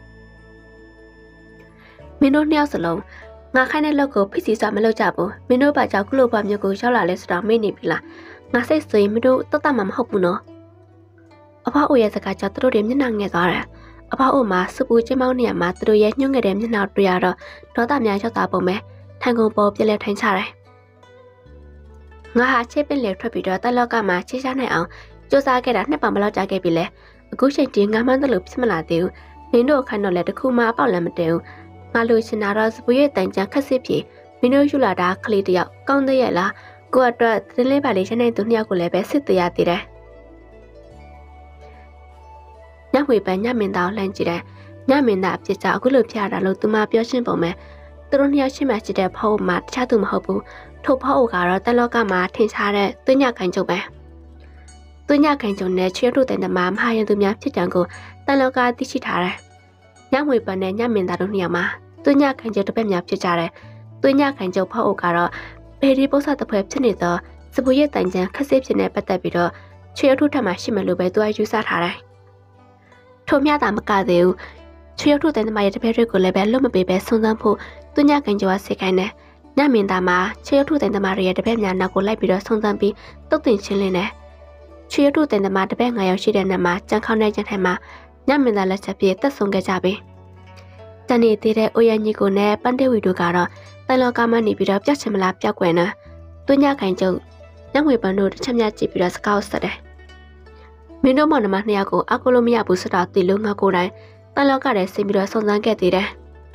S1: မင်းတို့နှစ်ယောက်စလုံးငါခိုင်းတဲ့လောက်ကိုဖိစီစွာမလုပ်ကြဘူးမင်းတို့ဘာကြောင့်ခုလိုဘာမျိုးကိုရောက်လာလဲဆိုတော့မေ့နေပြီလားငါစိတ်ဆိုရင်မင်းတို့တတ်တမှမဟုတ်ဘူးနော်အဖေအိုရဲ့စကားကြောင့်သူတို့တွေမျက်နှာငယ်သွားတယ်အဖေအိုမှာစပူချင်းမောင်းနေရမှာသူတို့ရဲ့ညှို့ငယ်တဲ့မျက်နှာတွေ့ရတော့ဒေါသများရောက်သွားပုံပဲထိုင်ကုန်ပေါ်ပြက်လက်ထိုင်ချတယ်ငါဟာချစ်ပင်လေထွက်ပြီးတော့တက်လောက်ကမှချေချနိုင်အောင်စူးစမ်းခဲ့တာနှစ်ပေါင်မလောက်ကြာခဲ့ပြီလေအခုချိန်ကြီးငါမှန်းတယ်လို့ဖြစ်မလာသေးဘူးမင်းတို့ခိုင်းတော့လေတခုမှအပေါက်လည်းမတည်ဘူးငါလိုချင်တာတော့စပူရဲ့တန်ကြခက်စစ်ပြေမင်းတို့ယူလာတာကလေးတယောက်ကောင်းသေးရဲ့လားကိုအတွက်တင်းလေးပါလေးရှင်းနေသူနှစ်ယောက်ကိုလည်းပဲစစ်တရားသေးတယ်ညဝေပန်ညမင်းသားလှမ်းကြည့်တယ်ညမင်းသားအပြစ်ကြောင့်အခုလိုဖြစ်ရတာလို့သူမပြောရှင်းပုံပဲသူတို့နှစ်ယောက်ရှိမှရှိတဲ့ဖောက်မှာတခြားသူမဟုတ်ဘူးထို့ဖောက်ကတော့တက်လောကမှာထင်ရှားတဲ့သွညခိုင်ကျုပ်ပဲသွညခိုင်ကျုပ်နဲ့ချွေထုတ်တဲ့နမမဟာရန်သူများဖြစ်ကြံကိုတက်လောကသိရှိထားတယ်ညမွေပန်နဲ့ညမင်းသားတို့နှစ်ယောက်မှာသွညခိုင်ကျုပ်တစ်ပတ်များဖြစ်ကြတယ်သွညခိုင်ကျုပ်ဖောက်ကတော့ဘေဒီပု္ပ္ပတပွဲဖြစ်နေသောစပူရဲ့တိုင်ချန်ခက်စစ်ဖြစ်နေပတ်သက်ပြီးတော့ချွေထုတ်ထပ်မှရှိမယ်လို့ပဲသူအယူဆထားတယ်ထို့မြတာမကသေးဘူးချွေထုတ်တဲ့နမရဲ့တပည့်တွေကိုလည်းပဲလွတ်မပေးပဲဆုံးစမ်းဖို့သွညခိုင်ကျုပ်ကစိတ်ခိုင်းတယ်ညမင်းသားမှာချွေရုပ်ထုတင်သမားတွေရဲ့တပည့်များနောက်ကိုလိုက်ပြီးတော့ဆုံးသမ်းပြီးတုတ်တင်ချင်းလင်းတယ်ချွေရုပ်ထုတင်သမားတပည့်ငါးယောက်ရှိတဲ့နေ့မှာကြံခေါင်းနဲ့ကြံထဲမှာညမင်းသားလက်ချက်ပြေတက်ဆုံခဲ့ကြပြီတန်နေသေးတဲ့အိုရညီကိုနဲ့ပန်းတေဝီတို့ကတော့တန်လောကမှနေပြီးတော့ပြတ်ချင်မလားပြောက်ကွယ်နေသွညခိုင်ကျုပ်ညငွေပန်းတို့တစ်ချက်များကြည့်ပြီးတော့စကောက်ဆက်တယ်မင်းတို့မောင်နှမနှစ်ယောက်ကိုအကူလို့မရဘူးဆိုတော့တီလုံးငါကိုယ်တိုင်တန်လောကထဲဆင်းပြီးတော့စုံစမ်းခဲ့သေးတယ်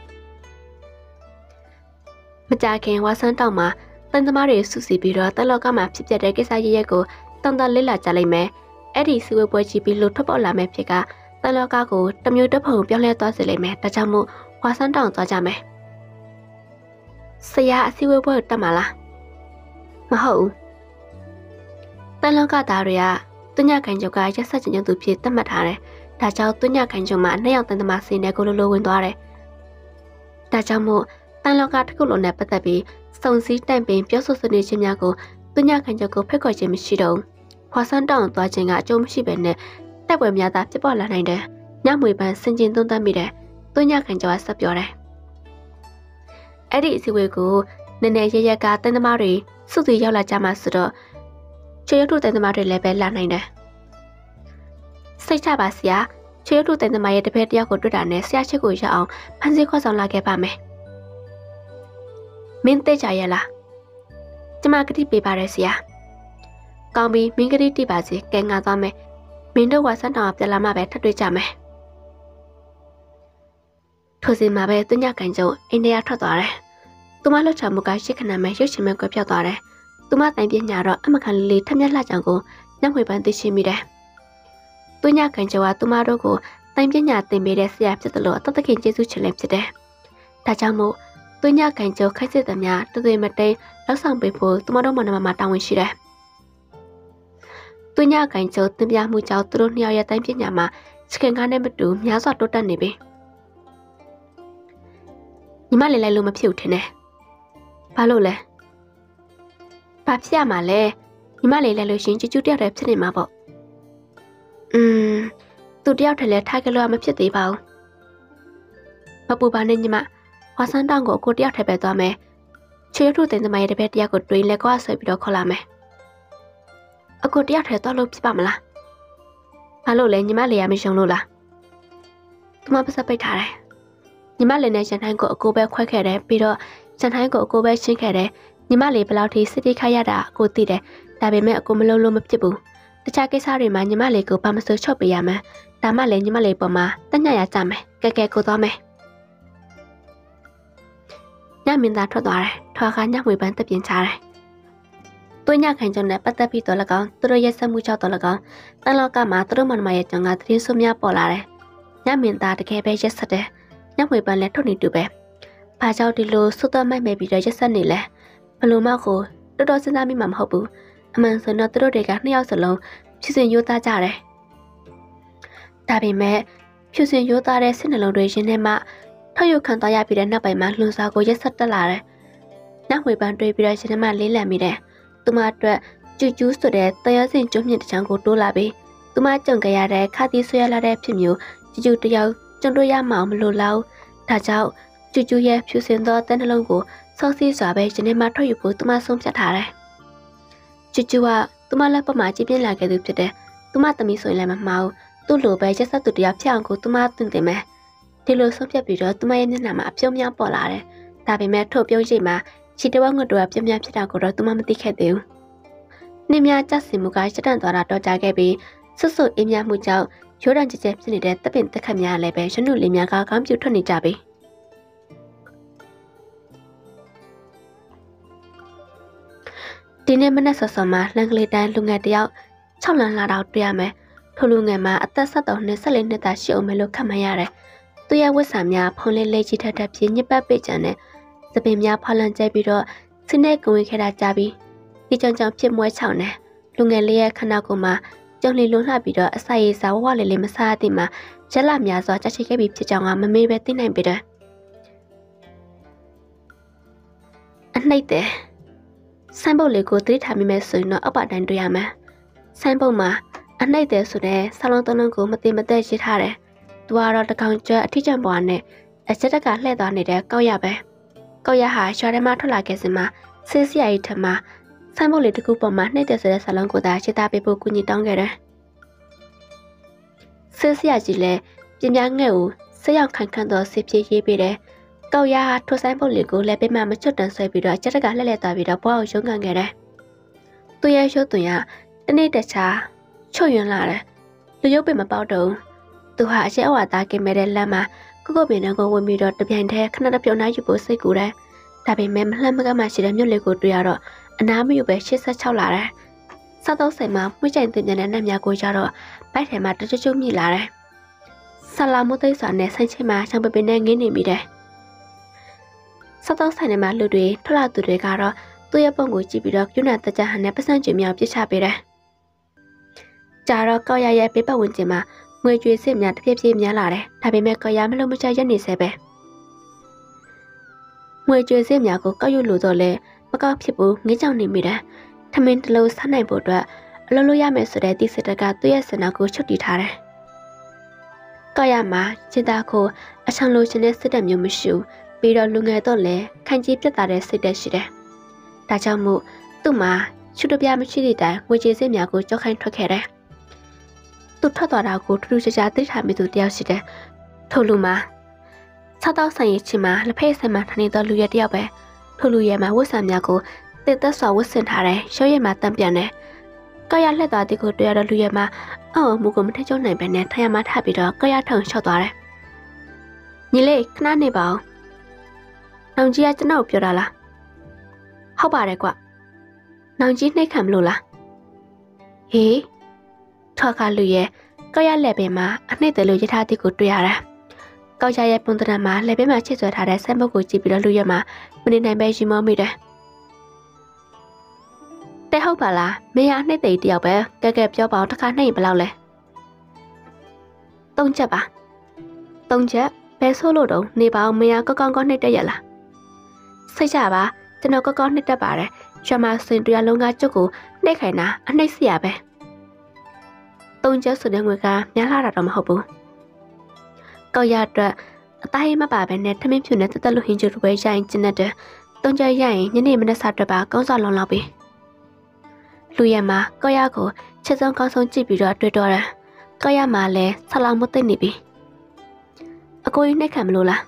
S1: မကြခင်ဝါဆန်းတောင်မှာတန်သမားတွေစုစည်းပြီးတော့တက်လောကမှာဖြစ်ပျက်တဲ့ကိစ္စရရက်ကိုတန်တလစ်လာကြလိုက်မယ်။အဲ့ဒီစီဝဲပွဲကြီးပြီးလို့ထွက်ပေါ်လာမယ်ဖြစ်ကတန်လောကကိုတမျိုးတစ်ဖုံပြောင်းလဲသွားစေလိမ့်မယ်။ဒါကြောင့်မို့ဝါဆန်းတောင်သွားကြမယ်။ဆရာအစီဝဲပွဲတက်မှာလား။မဟုတ်ဘူး။တန်လောကသားတွေကသွညခိုင်ကျုပ်ကရက်ဆက်ကျဉ်သူဖြစ်သတ်မှတ်ထားတယ်။ဒါကြောင့်သွညခိုင်ကျုပ်မှာနှစ်ယောက်တန်သမားစင်းတဲ့ကိုလိုလိုဝင်သွားတယ်။ဒါကြောင့်မို့တန်လောကတစ်ခုလုံးနဲ့ပတ်သက်ပြီးစုံစည်းတိုင်ပင်ပြောဆိုဆွေးနွေးခြင်းများကိုသွညခိုင်ကျုပ်ကိုဖိတ်ခေါ်ခြင်းမရှိတော့ဘူး။ဝါဆန်းတောင်သွားခြင်းကအကျိုးမရှိပဲနဲ့တိုက်ပွဲများသာဖြစ်ပေါ်လာနိုင်တယ်။ညမွေပန်းစင်ကျင်သွန်းသမ်းမိတယ်။သွညခိုင်ကျုပ်ကဆက်ပြောတယ်။အဲ့ဒီအစည်းအဝေးကိုနည်းနည်းရရကတန်သမားတွေစုစည်းရောက်လာကြမှာဆိုတော့ချွေရုပ်ထုတန်သမားတွေလည်းပဲလာနိုင်တယ်။စိတ်ချပါဆရာချွေရုပ်ထုတန်သမားရဲ့တပည့်တယောက်ကိုတွေ့တာနဲ့ဆရာချစ်ကိုရအောင်ဖန်ဆီးခေါ်ဆောင်လာခဲ့ပါမယ်။မင်းသိကြရဲ့လားကျမကတိပေးပါရဆရာကောင်းပြီမင်းကတိတိပါစေကဲငါသွားမယ်မင်းတို့ဝါဆန်းတောင်ပြန်လာမှပဲထပ်တွေ့ကြမယ်ထိုစဉ်မှာပဲသွညကန်ကျုံအိန္ဒိယထွက်သွားတယ်သူမလှုပ်ချမှုကရှစ်ခဏမှရုပ်ရှင်မဲ့ကွယ်ပြောက်သွားတယ်သူမတိုင်ပညာတော့အမခံလေးလေးထက်မြက်လှကြောင်ကိုညငွေပန်းသိရှိမိတယ်သွညကန်ကျုံကသူမတို့ကိုတိုင်ပညာသင်ပေးတဲ့ဆရာဖြစ်တယ်လို့အသက်သခင်ကျေးဇူးရှင်လည်းဖြစ်တယ်ဒါကြောင့်မို့သွညကန်ကျုံခိုက်စစ်သမျှတသွေးမတိန်လောက်ဆောင်ပေးဖို့သူမတို့မနမမှာတာဝန်ရှိတယ်။သွညကန်ကျုံတင်ပြမှုကြောင့်သူတို့နှစ်ယောက်ရဲ့တိုင်းပညာမှာစခင်ကားနဲ့မတူများစွာတိုးတက်နေပြီ။ညီမလေးလည်းလို့မဖြစ်ဘူးထင်တယ်။ဘာလို့လဲ။ဘာဖြစ်ရမှာလဲ။ညီမလေးလည်းလို့ရှင်ချူချူတယောက်တည်းဖြစ်နေမှာပေါ့။อืมသူတယောက်တည်းလည်းထားကြလို့မဖြစ်သေးပါဘူး။မပူပါနဲ့ညီမဝါဆန်းတောင်ကိုကိုတယောက်ထည့်ပဲသွားမယ်ချွေရုပ်တင်သမားရဲ့တပည့်တယောက်ကိုတွေးလက်ကွာဆွဲပြီးတော့ခေါ်လာမယ်အကိုတယောက်ထည့်သွားလို့ဖြစ်ပါမလားဘာလို့လဲညီမလေးရမရှုံလို့လားသူမပါစပိတ်ထားတယ်ညီမလေးနဲ့ရန်ထိုင်းကိုအကိုပဲခွဲခဲ့တယ်ပြီးတော့ရန်ထိုင်းကိုအကိုပဲရှင်းခဲ့တယ်ညီမလေးဘယ်လောက်ထိစစ်တိခတ်ရတာအကိုသိတယ်ဒါပေမဲ့အကိုမလုံးလို့မဖြစ်ဘူးတခြားကိစ္စတွေမှာညီမလေးကိုဘာမဆိုချုပ်ပေးရမယ်ဒါမှလည်းညီမလေးပေါ်မှာတညရကြမယ်ကဲကဲကိုသွားမယ်ညမင်းသားထွက်သွားတယ်ထွာခါညငွေပန်းတက်ပြင်းချတယ်သွညခိုင်ကျုံနဲ့ပတ်သက်ပြီးတော့၎င်းသူတို့ရဲ့ဆက်မှုကြောင့်တော့၎င်းတန်လောကမှာသူတို့မနမရဲ့ကြောင့်ကတရင်ဆိုးများပေါ်လာတယ်ညမင်းသားတကယ်ပဲရက်ဆက်တယ်ညငွေပန်းလည်းထုတ်နေတူပဲဘာကြောင့်ဒီလိုစွတ်သွက်မိုက်မဲ့ပြီးတော့ရက်ဆက်နေလဲဘလို့မောက်ကိုတော်တော်စဉ်းစားမိမှာမဟုတ်ဘူးအမှန်ဆိုတော့သူတို့တွေကနှစ်ယောက်စလုံးဖြူစင်ရိုးသားကြတယ်ဒါပေမဲ့ဖြူစင်ရိုးသားတဲ့စိတ်နှလုံးတွေရင်းထဲမှာထောက်ရုပ်ခံသွားရပြီးတဲ့နောက်ပိုင်းမှာလွန်စွာကိုရက်ဆက်တက်လာတယ်နောက်ဝေပန်းတွေးပြီးတော့ရှင်ထဲမှာလေးလံမိတယ်သူမအတွက်ကျူကျူးဆိုတဲ့တရစင်ကျုံးမြင့်တစ်ချောင်းကိုတိုးလာပြီးသူမကြုံကြရတဲ့ခါတီးဆွဲလာတဲ့ဖြစ်မျိုးကျူကျူးတယောက်ကျုံတွေ့ရမှမလို့လောက်ဒါကြောင့်ကျူကျူးရဲ့ဖြူစင်သောတန်းနှလုံးကိုစောစီးစွာပဲရှင်ထဲမှာထွက်ယူဖို့သူမဆုံးဖြတ်ထားတယ်ကျူကျူးကသူမလက်ပေါ်မှာကြည်ပြင်းလာခဲ့သူဖြစ်တယ်သူမသမီးဆိုရင်လည်းမမှားဘူးသူ့လိုပဲရက်ဆက်သူတယောက်ဖြစ်အောင်ကိုသူမတင်တင်မယ်ဒီလိုဆုံးဖြတ်ပြီးတော့သူမရဲ့မျက်နှာမှာအပြုံးများပေါ်လာတယ်ဒါပေမဲ့ထို့ပြုံးချိန်မှာချီတဝက်ငွတ်တော့ပြင်းပြဖြစ်တာကိုတော့သူမမသိခဲ့သေးဘူးနှင်းများကြဆင်မှုကရှက်တန့်သွားတာတော့ကြားခဲ့ပြီးဆွဆွအေးမြမှုကြောင့်ရိုးတန်ကြဲကြဲဖြစ်နေတဲ့တပ်ပင်တက်ခတ်များလည်းပဲရနုလေးများကကောင်းပြူထွက်နေကြပြီဒီနေ့မနက်စောစောမှာလန်ကလေးတိုင်းလူငယ်တယောက်၆လမ်းလာတော့တွေ့ရမယ်ထိုလူငယ်မှာအသက်ဆက်တော်နှစ်ဆက်လေးနှစ်သားရှိအောင်မယ်လို့ခန့်မှန်းရတယ်သူရဲ့ဝတ်စာများဖုံးလေးလေးကြီးထက်ထက်ပြင်းညစ်ပတ်ပိတ်ကြံတဲ့သပင်များဖလန်ကျဲပြီးတော့စနေကုံဝင်ခဲ့တာကြပြီးဒီကြောင်ကြောင်ဖြစ်မွဲချောင်းနဲ့လူငယ်လေးရဲ့ခန္ဓာကိုယ်မှာကြုံလီလွန်လှပြီးတော့အစာရည်စာဝဝလေးလေးမစားသည့်မှာရက်လများစွာကြချိခဲ့ပြီးဖြစ်ကြောင်းကမမေးပဲသိနိုင်ပြီတဲ့။အနှိမ့်တဲ့ဆိုင်းပုတ်လေးကိုသတိထားမိမယ်ဆိုရင်တော့အောက်ပါတိုင်းတွေ့ရမယ်။ဆိုင်းပုတ်မှာအနှိမ့်တဲ့ဆိုတဲ့ဆလုံးသုံးလုံးကိုမသိမသက်ရေးထားတယ်။သူကတော့တကောင်ကျွတ်အထီးကျန်ပွားနဲ့အချက်တက်ကလှည့်သွားနေတဲ့ကောက်ရပဲ။ကောက်ရဟာရွာထဲမှာထွက်လာခဲ့စမှာဆေးစရာကြီးထမဆိုင်းပုတ်လေးတစ်ခုပေါ်မှာနှိမ့်တဲ့ဆိုတဲ့ဆလုံးကိုသာရှင်းသားပေးဖို့ကူညီတောင်းခဲ့တယ်။ဆေးစရာကြီးလည်းပြင်းပြငဲ့ကိုဆေးရောက်ခံခံတော့ဆေးပြေးရေးပေးတယ်။ကောက်ရဟာထိုဆိုင်ပုတ်လေးကိုလည်းပေးမှမချွတ်တန်ဆွဲပြီးတော့အချက်တက်ကလှည့်လှည့်သွားပြီးတော့ဘွားကိုရုံးကန်ခဲ့တယ်။သူရဲ့ရုပ်သွင်းကတနေ့တခြားချွတ်ယွန်းလာတယ်။လူရုပ်ပင်မပေါက်တော့သူဟာအချက်အဝါသားကင်မဲ့တဲ့လမ်းမှာကုကုပင်နဲ့ကိုဝင်ပြီးတော့တပြိုင်တည်းခဏတပြုံးနိုင်ယူဖို့စိတ်ကူတယ်။ဒါပေမဲ့မလှမ်းမကမှရှိတဲ့မြို့လေးကိုတွေ့ရတော့အနားမယူပဲရှစ်ဆက်ချောက်လာတယ်။စားတော့ဆိုင်မှာမှုကြိုင်တင်တဲ့နတ်များကိုကြတော့ဘိုက်ထဲမှာတကြွကြွမြည်လာတယ်။ဆလာမှုသိစွာနဲ့ဆိုင်ချင်းမှာချောင်းပပင်းနဲ့ငင်းနေမိတယ်။စားတော့ဆိုင်ထဲမှာလူတွေထွက်လာသူတွေကတော့သူ့ရဲ့ပုံကိုကြည့်ပြီးတော့ကျူနာတကြဟန်နဲ့ပတ်စံကျွေမြောင်ပြစ်ချပေးတယ်။ကြာတော့ကောက်ရရဲ့ပေးပတ်ဝင်ကျင်မှာငွေကြွေစစ်များတစ်ပြည့်ပြည့်များလာတယ်။ဒါပေမဲ့ကောက်ရမလို့မချရက်နေစေပဲ။ငွေကြွေစစ်များကိုကောက်ယူလို့တော့လဲမကောက်ဖြစ်ဘူးငင်းကြောင်နေမိတယ်။ထမင်းတလုံးစားနိုင်ဖို့အတွက်အလုပ်လုပ်ရမယ်ဆိုတဲ့တိစစ်တက်ကသူ့ရဲ့စင်နာကိုချုပ်တီထားတယ်။ကောက်ရမှာကျင်သားကိုအချောင်လိုချင်တဲ့စစ်တပ်မျိုးမရှိဘူး။ပြီးတော့လူငယ်တော့လဲခိုင်ကြီးပြတ်သားတဲ့စိတ်သက်ရှိတယ်။ဒါကြောင့်မို့သူ့မှာချွတ်တပြားမရှိတဲ့တိုင်ငွေကြေးစစ်များကိုကြောက်ခိုင်းထွက်ခဲ့တယ်။သူထွက်သွားတာကိုထူးထူးခြားခြားသိထားမိသူတယောက်ရှိတယ်။ထို့လူမှာ၆တောက်ဆိုင်ရချင်းမှာလက်ဖက်ဆိုင်မှာထိုင်နေသောလူရဲတယောက်ပဲထို့လူရဲမှာဝတ်ဆံများကိုတည်သက်စွာဝတ်ဆင်ထားတယ်။ရုပ်ရည်မှာတံပြန်တယ်။ကောက်ရလှက်သွားတဲ့ကိုတွေ့ရတဲ့လူရဲမှာအော်မူကိုမထချုံနိုင်ပဲနဲ့ထိုင်ရမှာထပ်ပြီးတော့ကောက်ရထုံလျှောက်သွားတယ်။ညီလေးခဏနေပါဦး။နောင်ကြီးကကျွန်တော်ပြောတာလား။ဟုတ်ပါတယ်ကွ။နောင်ကြီးနှိတ်ခံမလို့လား။ဟေးထောက်ကလူရဲကောက်ရလက်ပင်မှာအနှိမ့်တယ်လို့ရထားတဲ့ကိုတွေ့ရတာ။ကောက်ရရဲ့ပုံသဏ္ဍာန်မှာလက်ပင်မှာချစ်ဆွဲထားတဲ့ဆမ်ဘုတ်ကိုကြည့်ပြီးတော့လူရဲမှာမနေနိုင်ပဲရီမောမိတယ်။တဲ့ဟုတ်ပါလားမင်းအနှိမ့်တယ်တယောက်ပဲကဲကဲပြောပါအောင်တစ်ခါနှိမ့်ဘယ်လောက်လဲ။သုံးချက်ပါ။သုံးချက်ဘယ်ဆိုးလို့တော့နေပါအောင်မင်းကောက်ကောင်းကောင်းနှိမ့်တက်ရလား။စိတ်ချပါကျွန်တော်ကောက်ကောင်းနှိမ့်တက်ပါတယ်။ရွှေမစင်တရားလုံးကကျုပ်ကိုနှိမ့်ခိုင်တာအနှိမ့်စီရပဲ။သုံးချက်ဆိုတဲ့ငွေကများလာတာတော့မဟုတ်ဘူး။ကောက်ရအတွက်အတိုင်းမပါပဲနဲ့ထမင်းဖြူနဲ့တက်တက်လို့ဟင်းကျူတွေရိုင်းကျင်းတဲ့သုံးချက်ရရင်ညနေမနက်စာအတွက်ပါကောင်းစားလုံးလောက်ပြီ။လူရမှာကောက်ရကိုချက်စုံကောင်းဆုံးကြည့်ပြီးတော့တွေ့တော့တယ်။ကောက်ရမှာလည်းဆလောင်မသိနေပြီ။အကိုကြီးနှိမ့်ခံမလို့လား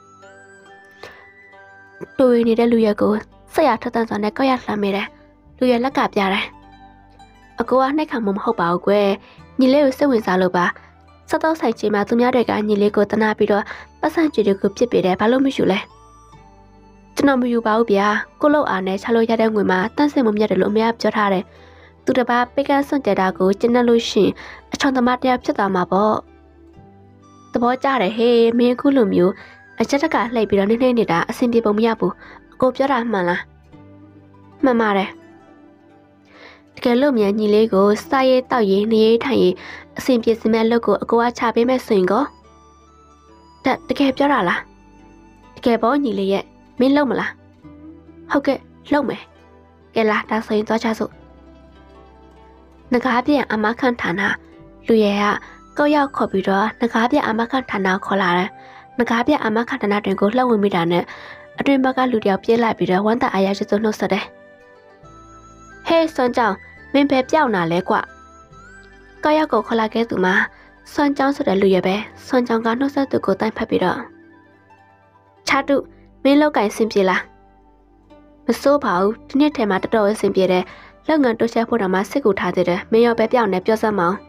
S1: ။တူရနေတဲ့လူရကိုဆက်ရထက်တန်စွာနဲ့ကောက်ရလှမ်းမိတယ်။လူရလက်ကပြတယ်။အကိုကနှိမ့်ခံမှုမဟုတ်ပါဘူးကွယ်။ညီလေးကိုစိတ်ဝင်စားလို့ပါ။စတော့ဆိုင်ချီမှာသူများတွေကညီလေးကိုတနာပြီးတော့ပတ်စံကြွေတွေကိုပြစ်ပေးတယ်ဘာလို့မယူလဲ။ကျွန်တော်မယူပါဘူးဗျာ။ကိုလောက်အားနဲ့ချလို့ရတဲ့ငွေမှာတန့်စင်မှုမြတ်တယ်လို့အမေကပြောထားတယ်။သူတပားပိတ်ကန်းစွန့်ကြတာကိုကျင်းနေလို့ရှိရင်အချောင်သမားတရားဖြစ်သွားမှာပေါ့။သဘောကျတယ်ဟေးမင်းခုလိုမျိုးအချက်တက်ကလှိပ်ပြီးတော့နေနေနေတာအဆင်ပြေပုံမရဘူးအကိုပြောတာမှန်လားမှန်ပါတယ်တကယ်လို့မြန်ညီလေးကိုစားရေးတောက်ရေးနေရေးထိုင်ရေးအဆင်ပြေစမဲ့လုပ်ကိုအကိုကချပေးမဲ့ဆိုရင်ကောတတကယ်ပြောတာလားတကယ်ပေါ့ညီလေးရဲ့မင်းလုပ်မလားဟုတ်ကဲ့လုပ်မယ်ကဲလားဒါဆိုရင်သွားချစို့ငကားပြန်အမခန့်ဌာနလူရဲကကောက်ရောက်ခေါ်ပြီးတော့ငကားပြန်အမခန့်ဌာနခေါ်လာတယ်ငကားပြန်အမခန့်ဌာနတွင်ကိုလှုပ်ဝင်မိတာနဲ့အတွင်ဘက်ကလူတယောက်ပြေးလိုက်ပြီးတော့ဝမ်းသာအားရစွာနှုတ်ဆက်တယ်ဟေးစွန်ကြောင်မင်းပဲပြောင်းလာလဲကွကောက်ရောက်ကိုခေါ်လာခဲ့သူမှာစွန်ကြောင်ဆိုတဲ့လူရဲပဲစွန်ကြောင်ကနှုတ်ဆက်သူကိုတိုင်ဖက်ပြီးတော့ချာတုမင်းလောက်ကင်ဆင်ပြေလားမစိုးပါဘူးဒီနေ့ထဲမှာတော်တော်အဆင်ပြေတယ်လက်ငန်းတိုးချက်ဖို့တော့မှစစ်ကူထားသေးတယ်မင်းရောပဲပြောင်းနေပြောစမ်းမအောင်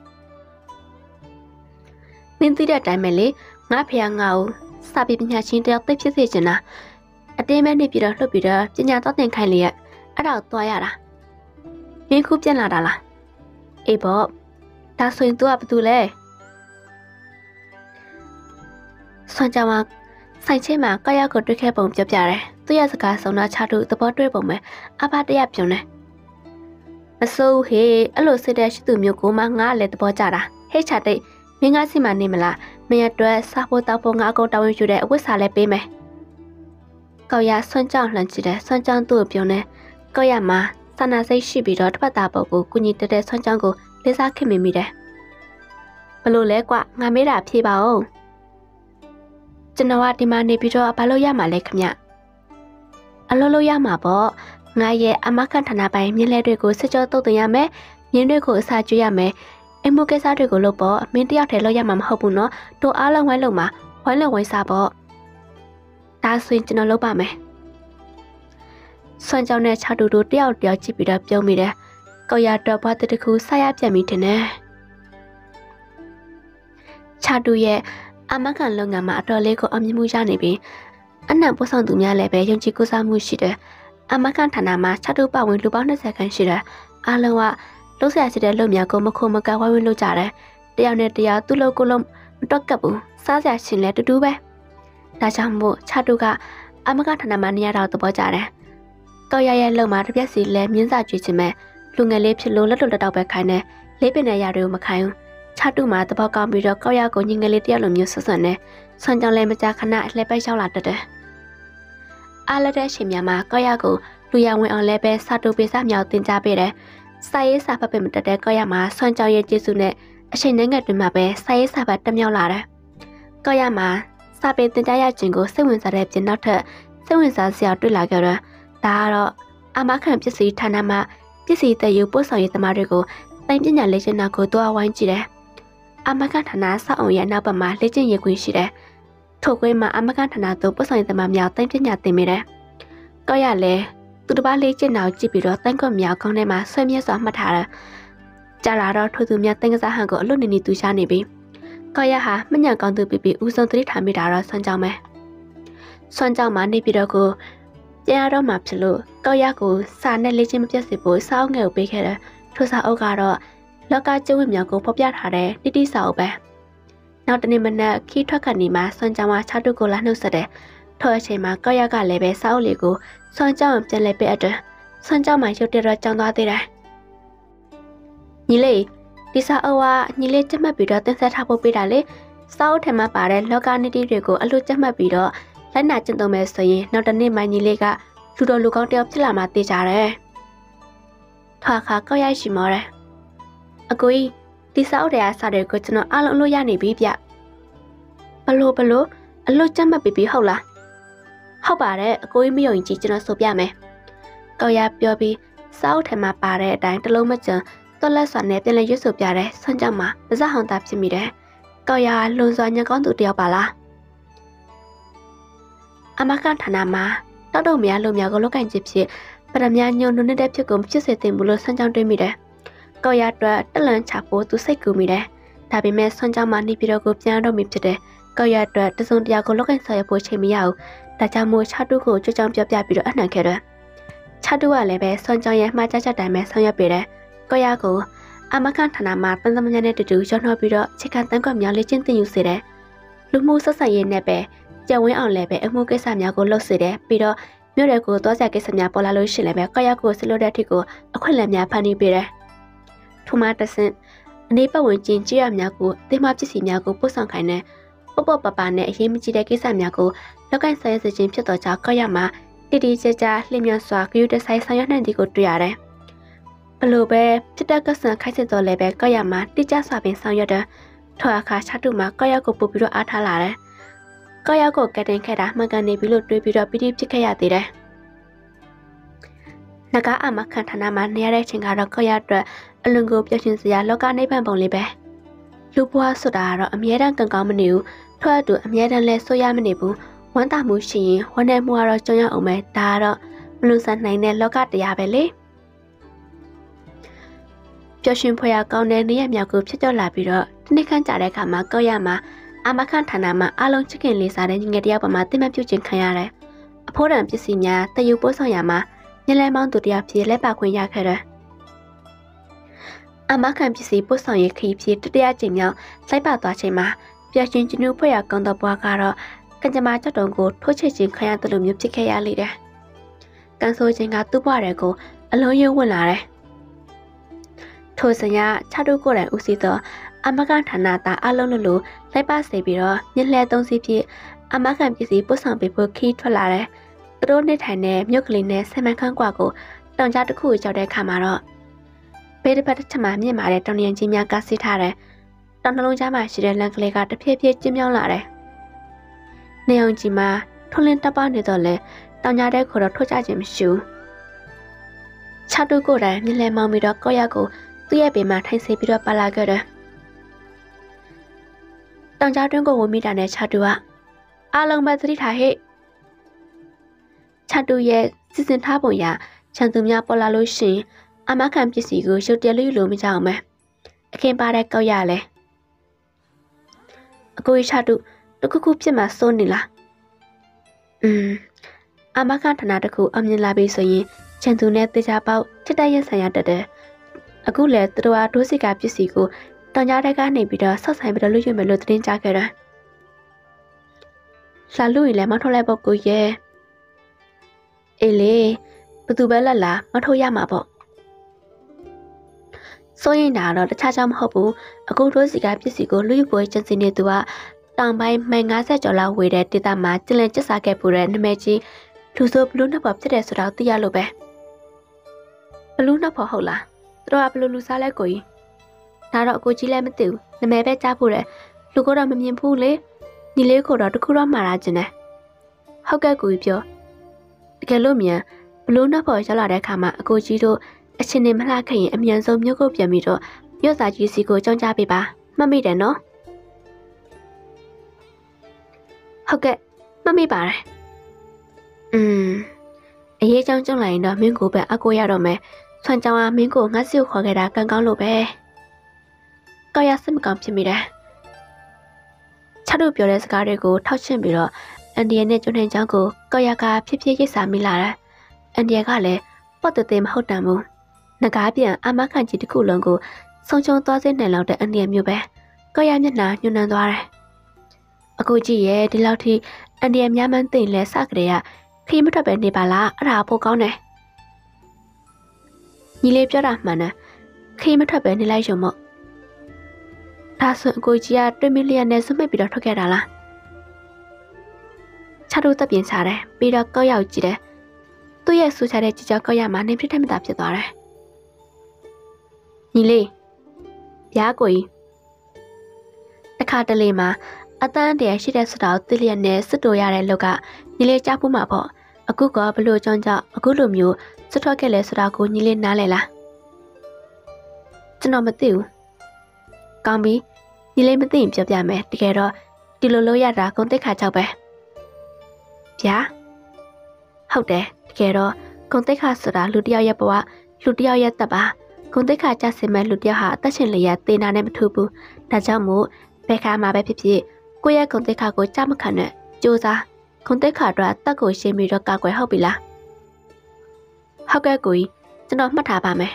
S1: မင်းသိတဲ့အတိုင်းပဲလေငါဖေကငါ့ကိုစာပေပညာရှင်တယောက်သိဖြစ်စေချင်တာအတင်းမဲ့နေပြီးတော့လှုပ်ပြီးတော့ပညာတော့သင်ခိုင်းလေရဲ့အဲ့ဒါကိုသွားရတာမင်းခုပြန်လာတာလားအေးပေါ့ဒါဆိုရင် तू ကဘာတူလဲစွန်ကြမှာဆိုင်ချင်းမှာကောက်ရောက်ကိုတွေ့ခဲ့ပုံပြောပြတယ်သူ့ရဲ့စကားဆုံးတော့ချာတူသဘောတွေ့ပုံပဲအဖတရပြုံးတယ်မစိုးဟေးအဲ့လိုစစ်တဲ့ရှိသူမျိုးကိုမှငါလည်းသဘောကျတာဟဲ့ချာတိတ်မင်းငါစီမနေမလားမင်းအတွက်စားဖို့တောက်ဖို့ငါအကုန်တောင်းယူတဲ့အဝတ်စားလည်းပေးမယ်ကောက်ရဆွမ်းကြောင်လှန်ကြည့်တယ်ဆွမ်းကြောင်သူ့ကိုပြုံးတယ်ကောက်ရမှာစာနာစိတ်ရှိပြီးတော့တစ်ပတ်သားပုတ်ကိုကုညီတက်တဲ့ဆွမ်းကြောင်ကိုလေးစားခင်မိမိတယ်ဘလို့လဲကွငါမေးတာဖြေပါဦးကျွန်တော်ကဒီမှာနေပြီးတော့ဘာလို့ရမှာလဲခမအလုပ်လုပ်ရမှာပေါ့ငါရဲ့အမခန့်ဌာနပိုင်းမြင်းလဲတွေကိုစစ်ကြောတုတ်တင်ရမယ်မြင်းတွေကိုအစာကျွေးရမယ်အိမ်မကိစ္စတွေကိုလုပ်ပေါ့မင်းတယောက်တည်းလုပ်ရမှာမဟုတ်ဘူးနော်တို့အားလုံးဝိုင်းလုံးမှာဝိုင်းလုံးဝိုင်းစားပေါ့ဒါဆိုရင်ကျွန်တော်လုပ်ပါမယ်ဆွမ်းကြောင်နဲ့ချာတူတူတယောက်တယောက်ကြည့်ပြီးတော့ပြုံးမိတယ်ကောက်ရတော့ဘာတခုဆက်ရပြန်ပြီးတင်တယ်ချာတူရဲ့အမကန်လုပ်ငန်းမှာအတော်လေးကိုအမြင်မှုရနေပြီးအနံ့ပို့ဆောင်သူများလည်းပဲယုံကြည်ကိုးစားမှုရှိတယ်အမကန်ဌာနမှာချာတူပတ်ဝင်လူပေါင်းနှစ်ဆယ်ခန့်ရှိတယ်အားလုံးကလုံးဆရာရှိတဲ့လူများကိုမခုမကဝိုင်းဝန်းလုပ်ကြတယ်တယောက်နဲ့တယောက်သူ့လိုကိုလုံးမတော့ကပ်ဘူးစားစရာရှင်လည်းတူတူပဲဒါကြောင့်မို့ချာတူကအမကန်ဌာနမှာနေရာတော့သဘောကျတယ်ကောက်ရရဲ့လုံမှာတစ်ပြက်စီလဲမြင်းစာကြွေးချင်မဲ့လူငယ်လေးဖြစ်လို့လက်တော်လက်တော့ပဲခိုင်းတယ်လေးပင်တဲ့ຢာတွေကိုမခိုင်းဘူးချာတူမှာတဘောကောင်းပြီးတော့ကောက်ရကိုညင်ငယ်လေးတယောက်လိုမျိုးဆွဆွနဲ့ဆွမ်းကြောင်လဲမကြခဏလှည့်ပဲရောက်လာတတ်တယ်အားလက်တဲ့ရှင်များမှာကောက်ရကိုလူရဝင်အောင်လဲပဲစာတူပေးစားမြောက်တင်ကြပေးတယ်စာရေးစာဖတ်ပဲမတက်တဲ့ကောက်ရမှာဆွမ်းကြောင်ရဲ့ကျေးဇူးနဲ့အချိန်နဲ့ငတ်တွင်မှာပဲစာရေးစာဖတ်တက်မြောက်လာတယ်ကောက်ရမှာစာပေတင်ကြရခြင်းကိုစိတ်ဝင်စားတဲ့ပြင်နောက်ထပ်စိတ်ဝင်စားစရာတွေ့လာကြတော့ဒါကတော့အမခံပစ္စည်းဌာနမှာပစ္စည်းတည်ယူပို့ဆောင်ရေးသမားတွေကိုတိုင်ပညာလေ့ကျင့်တာကိုတွားဝိုင်းကြည့်တယ်အမကန်ဌာနစောက်အောင်ရဲ့နောက်ဘက်မှာလေ့ကျင့်ရေးခွင့်ရှိတယ်။ထို့ကွင်းမှာအမကန်ဌာနသို့ပို့ဆောင်ရေးသမားများတိုင်ပညာသင်မိတယ်။ကောက်ရလဲသူတစ်ပါးလေ့ကျင့်တာကိုကြည့်ပြီးတော့တိုင်ကွက်များကောင်းထဲမှာဆွဲမြဲစွာမှတ်ထားတယ်။ကြာလာတော့ထို့သူများတင်ကစားဟန်ကိုအလွတ်နေနေသူရှာနေပြီ။ကောက်ရဟာမညံကောင်းသူပြီးပြီးဦးဆုံးသတိထားမိတာတော့ဆွမ်းကြောင်းပဲ။ဆွမ်းကြောင်းမှာနေပြီးတော့ကိုပြန်ရတော့မှဖြစ်လို့ကောက်ရကိုစာနဲ့လေ့ကျင့်မပြတ်စေဖို့စောင်းငယ်ကိုပေးခဲ့တယ်။ထို့စာအုပ်ကတော့လောကကျဝတ်မြောက်ကိုဖော်ပြထားတဲ့တိတိစာအုပ်ပဲနောက်တနေ့မနက်ခီးထွက်ခဏီမှာစွန်ကြောင်မှာချာတုကိုလာနှုတ်ဆက်တယ်ထို့အချိန်မှာကောက်ရကလည်းပဲစာအုပ်လေးကိုစွန်ကြောင်ပြန်လဲပေးအပ်တယ်စွန်ကြောင်မှာရုတ်တရက်ကြောင်းသွားသေးတယ်ညီလေးဒီစာအုပ်ကညီလေးကျမှတ်ပြီးတော့တင်ဆက်ထားဖို့ပေးတာလေစာအုပ်ထဲမှာပါတဲ့လောကနိတိတွေကိုအလို့ကျမှတ်ပြီးတော့လက်နာကျင့်သုံးမယ်ဆိုရင်နောက်တနေ့မှညီလေးကလူတော်လူကောင်းတယောက်ဖြစ်လာမှသိကြတယ်ထွာခါကောက်ရရှိမောတယ်အကိုကြီးဒီစာအုပ်တရားစာတွေကိုကျွန်တော်အားလုံးအလို့ရနေပြီဗျဘလို့ဘလို့အလို့ကြက်မှတ်ပြီးပြီဟုတ်လားဟုတ်ပါတယ်အကိုကြီးမယုံကြည်ကျွန်တော်ဆိုပြမယ်ကောက်ရပြောပြီးစာအုပ်ထဲမှာပါတဲ့အတိုင်းတလုံးမကျန်တော်လက်စွာနဲ့ပြန်လည်ရွတ်ဆိုပြတဲ့ဆွမ်းကြောင်မှာပါဇက်ဟောင်းသားဖြစ်မိတယ်ကောက်ရလွန်စွာညံကောင်းသူတယောက်ပါလားအမကန်ဌာနမှာတောက်တော့များလို့များကိုလောက်ကင်ချစ်ဖြစ်ပရမညာညုံနှုတ်တဲ့ဖြစ်ကုန်ဖြစ်စေတင်ဘူးလို့ဆွမ်းကြောင်တွေးမိတယ်ကောက်ရအတွက်တက်လန်ချဖို့သူစိတ်ကူမိတယ်။ဒါပေမဲ့ဆွမ်းကြောင်မှနေပြီးတော့ကိုပြန်တော့မိဖြစ်တယ်။ကောက်ရအတွက်တစုံတရာကိုလောက်ကင်ဆော်ရဖို့ချိန်မရဘူး။ဒါကြောင့်မို့ချာတုကိုကြွကြောင်ပြောပြပြီးတော့အနှံခဲ့တယ်။ချာတုကလည်းပဲဆွမ်းကြောင်ရဲ့မှားကြချက်တိုင်းပဲဆောင်ရွက်ပေးတယ်။ကောက်ရကိုအမကန်ဌာနမှာတန်သမညာနဲ့တူတူရောနှောပြီးတော့ချစ်ကန်တန်းကွက်မြောင်လေးချင်းတင်ယူစေတယ်။လူမှုဆက်ဆံရေးနဲ့ပဲဝင်းအောင်လည်းပဲအမှုကိစ္စများကိုလှုပ်စေတယ်ပြီးတော့မြို့တွေကိုသွားကြကိစ္စများပေါ်လာလို့ရှိရင်လည်းပဲကောက်ရောက်ကိုဆလို့တဲ့အထိကိုအခွင့်အလမ်းများဖန်တီးပေးတယ်။ထို့မှတဆင့်အနေပတ်ဝင်ကျင်ကြရများကိုအသေးမပစ္စည်းများကိုပို့ဆောင်ခိုင်းတဲ့ပပပပနဲ့အရေးမကြီးတဲ့ကိစ္စများကိုလောက်ကိုင်းဆိုင်ရစခြင်းဖြစ်တော့ကြောင့်ကောက်ရမှာတည်တည်ကြကြလျင်မြန်စွာဂရုတစိုက်ဆောင်ရွက်နိုင်သည်ကိုတွေ့ရတယ်။ဘလို့ပဲပြတက်ကဆန်ခိုက်စစ်တော်လည်းပဲကောက်ရမှာတိကျစွာပင်ဆောင်ရွက်တဲ့ထော်အခါချတုမှာကောက်ရောက်ကိုပို့ပြီးတော့အားထားလာတယ်။ကောက်ရောက်ကိုကတင်ခဲ့တာမှန်ကန်နေပြီလို့တွေးပြီးတော့ပြတိဖြစ်ခဲ့ရသေးတယ်။နဂါအမခန်ဌာနမှာနေရတဲ့ချိန်ကတော့ကောက်ရောက်အတွက်အလွန်ကိုပြည့်ရှင်စရာလောကနေပန်ပုံလေးပဲ။လူဘွားဆိုတာကတော့အမြဲတမ်းကံကောင်းမနေဘူး။ထွက်အတူအမြဲတမ်းလဲဆိုရမနေဘူး။ဝမ်းသာမှုရှိရင်ဝမ်းနဲ့မှုကတော့ကြုံရအောင်ပဲဒါကတော့မလူဆန်နိုင်တဲ့လောကတရားပဲလေပျော်ရွှင်ဖွယ်ရာကောင်းတဲ့နေရမြောက်ကိုဖြစ်ကျော်လာပြီးတော့ဒီနေ့ခန့်ကြတဲ့အခါမှာကောက်ရမှာအာမခန့်ဌာနမှာအလုံးချစ်ခင်လေးစားတဲ့ညီငယ်တယောက်ပေါ်မှာတင်မှပြုခြင်းခံရတယ်အဖိုးတန်ပစ္စည်းများတယူပိုးဆောင်ရမှာညလဲမောင်းသူတယောက်ဖြစ်လက်ပါခွင့်ရခဲ့တယ်အာမခန့်ပစ္စည်းပို့ဆောင်ရေးခရီးဖြစ်တတိယကြိမ်မြောက်လိုက်ပါသွားချိန်မှာပျော်ရွှင်ခြင်းဖွယ်ရာကောင်းသောဘွားကတော့ကံကြမ္မာကြောက်တုံကိုထိုးချစ်ခြင်းခံရတယ်လို့မျိုးဖြစ်ခဲ့ရလိမ့်တယ်။ကန်ဆိုခြင်းကသူ့ဘဝတွေကိုအလုံးရွဝင်လာတယ်။ထိုစင်ရခြားတို့ကိုယ်တိုင်ဦးစီးသောအမကန်ဌာနသားအလုံးလိုလိုလိုက်ပါစေပြီးတော့မြက်လှဲသုံးစီးဖြင့်အမကန်ပစ္စည်းပို့ဆောင်ပေးဖို့ခီးထွက်လာတယ်။သူတို့နေထိုင်တဲ့မြို့ကလေးနဲ့ဆယ်မန်းခန့်กว่าကိုတောင်ကြားတစ်ခုကိုကြောက်တဲ့အခါမှာတော့ဘေးတစ်ဖက်တစ်ချက်မှာမြင့်မာတဲ့တောင်ရန်ကြီးများကစီးထားတယ်။တောင်နှလုံးကြားမှာရှိတဲ့လမ်းကလေးကတဖြည်းဖြည်းကျဉ်းမြောင်းလာတယ်။နေအောင်ကြီးမှာထွန်းလင်းတပ်ပနေတော့လဲတောင်ကြားတဲ့ခေါ်တော့ထွက်ကြခြင်းမရှိဘူး။ခြားတို့ကိုယ်တိုင်မြလဲမောင်းပြီးတော့ကောက်ရကိုသူ့ရဲ့ဘေးမှာထိုင်ဆေးပြီးတော့ပါလာခဲ့တယ်။တောင်ကြားတွင်းကိုဝင်မိတာနဲ့ခြားတို့ကအားလုံးပဲသတိထားဟဲ့။ခြားတို့ရဲ့စီစဉ်ထားပုံရချန်သူများပေါ်လာလို့ရှိရင်အမခံပစ္စည်းကိုရုပ်တရက်လို့လို့မကြောက်မယ်။အခင်းပါတဲ့ကောက်ရလဲ။အကိုကြီးခြားတို့တခုခုဖြစ်မှစိုးနေလား။อืมအမခဌာနတခုအမြင်လာပြီဆိုရင်ချန်သူနဲ့တေချာပေါက်တစ်တက်ရက်ဆိုင်ရတက်တယ်။အခုလည်းသူတို့အားဒိုးစီကပစ္စည်းကိုတောင်ကြားတက်ကနေပြီးတော့ဆောက်ဆိုင်ပြီးတော့လွှတ်ရွမယ်လို့သတင်းကြားခဲ့တာ။လာလို့ရင်လည်းမထုတ်လိုက်ပေါ့ကိုရဲ့။အေးလေဘသူပဲလက်လာမထုတ်ရမှာပေါ့။စိုးရင်တာတော့တခြားကြောင့်မဟုတ်ဘူး။အခုဒိုးစီကပစ္စည်းကိုလွှတ်ပွဲကျန်စီနေသူကတောင်ပိုင်းမိုင်၅၀ကျော်လောက်ဝေတဲ့ဒေသမှာကျလန်ကျဆာခဲ့ပူတဲ့နမဲကြီးလူဆိုဘလူးနှစ်ဖော်ဖြစ်တယ်ဆိုတော့သိရလို့ပဲဘလူးနှစ်ဖော်ဟုတ်လားသူတို့ကဘလူးလူစားလဲကိုကြီးဒါတော့အကိုကြီးလည်းမသိဘူးနမဲပဲကြားဖို့တယ်လူကတော့မမြင်ဘူးလေညီလေးကိုတော့တခုတော့မှားရခြင်းနဲ့ဟုတ်ကဲ့ကိုကြီးပြောတကယ်လို့မြန်ဘလူးနှစ်ဖော်ရောက်လာတဲ့အခါမှာအကိုကြီးတို့အချင်းနေမလှခဲ့ရင်အမြန်ဆုံးမြို့ကိုပြန်ပြီးတော့မြို့သားကြီးစီကိုကြောင်းကြပေးပါမှတ်မိတယ်နော်ဟုတ်ကဲ့မမေ့ပါတယ်อืมအရေးကြောင်းကျုံလိုက်ရင်တော့မင်းကိုပဲအကိုရတော့မယ်ဆွမ်းကြောင်ကမင်းကိုငါ့စီကိုခေါ်ခဲ့တာကံကောင်းလို့ပဲကောက်ရစစ်မကောင်းဖြစ်မိတယ်ချတို့ပြောတဲ့စကားတွေကိုထောက်ချင်ပြီးတော့အန်ဒီယနဲ့ကျွန်းနှင်းချောင်းကိုကောက်ရကဖြစ်ဖြစ်ရိတ်စာမိလာတယ်အန်ဒီယကလည်းပေါ့တူသေးမဟုတ်တမ်းဘူးငကားပြန်အမခန့်ကြီးတစ်ခုလုံးကိုဆုံးချုံသွားစေနိုင်လောက်တဲ့အန်ဒီယမျိုးပဲကောက်ရမျက်နှာညှို့နှံသွားတယ်အခုကြည့်ရဲ့ဒီလောက်ထိအန်ဒီယများမှန်းသိလဲစကြရခီးမထွက်ပဲနေပါလားအဲ့ဒါပိုကောင်းတယ်ညီလေးပြောတာမှန်တယ်ခီးမထွက်ပဲနေလိုက်ရုံမို့ဒါဆိုအကိုကြီးကတွေးမိလျက်နဲ့စွမိတ်ပြီးတော့ထွက်ခဲ့တာလားချတို့တက်ပြင်ချတယ်ပြီးတော့ကောက်ရောက်ကြည့်တယ်သူ့ရဲ့ဆူချတဲ့ကြည်ကြောက်ကောက်ရမှာနေပြစ်ထက်မသာဖြစ်သွားတယ်ညီလေးဗျာကိုကြီးတခါတလေမှာအတန်းတရရှိတဲ့စတောက်တိလျက်နဲ့စစ်တိုရတဲ့လောက်ကညီလေးကြားဖို့မှာပေါ့အခုကဘလို့ကြောင့်ကြောင့်အခုလိုမျိုးစွတ်ထွက်ခဲ့လဲဆိုတာကိုညီလေးနားလဲလားကျွန်တော်မသိဘူးကောင်းပြီညီလေးမသိရင်ပြောပြမယ်တကယ်တော့ဒီလိုလို့ရတာဂုံတိတ်ခါကြောက်ပဲဗျာဟုတ်တယ်တကယ်တော့ဂုံတိတ်ခါဆိုတာလူတယောက်ရဲ့ဘဝလူတယောက်ရဲ့တပ်ပါဂုံတိတ်ခါကြစင်မဲ့လူတယောက်ဟာအသက်ရှင်လျက်သေနာနဲ့မထူဘူးဒါကြောင့်မို့ဘယ်ခါမှပဲဖြစ်ဖြစ်ကိုရဲ့ဂုံတိတ်ခါကိုကြားမခံနဲ့စူးစားဂုံတိတ်ခါတော့တက်ကိုရှင်းပြီးတော့ကာကွယ်ဟုတ်ပြီလားဟုတ်ကဲ့ကိုကြီးကျွန်တော်မှတ်ထားပါမယ်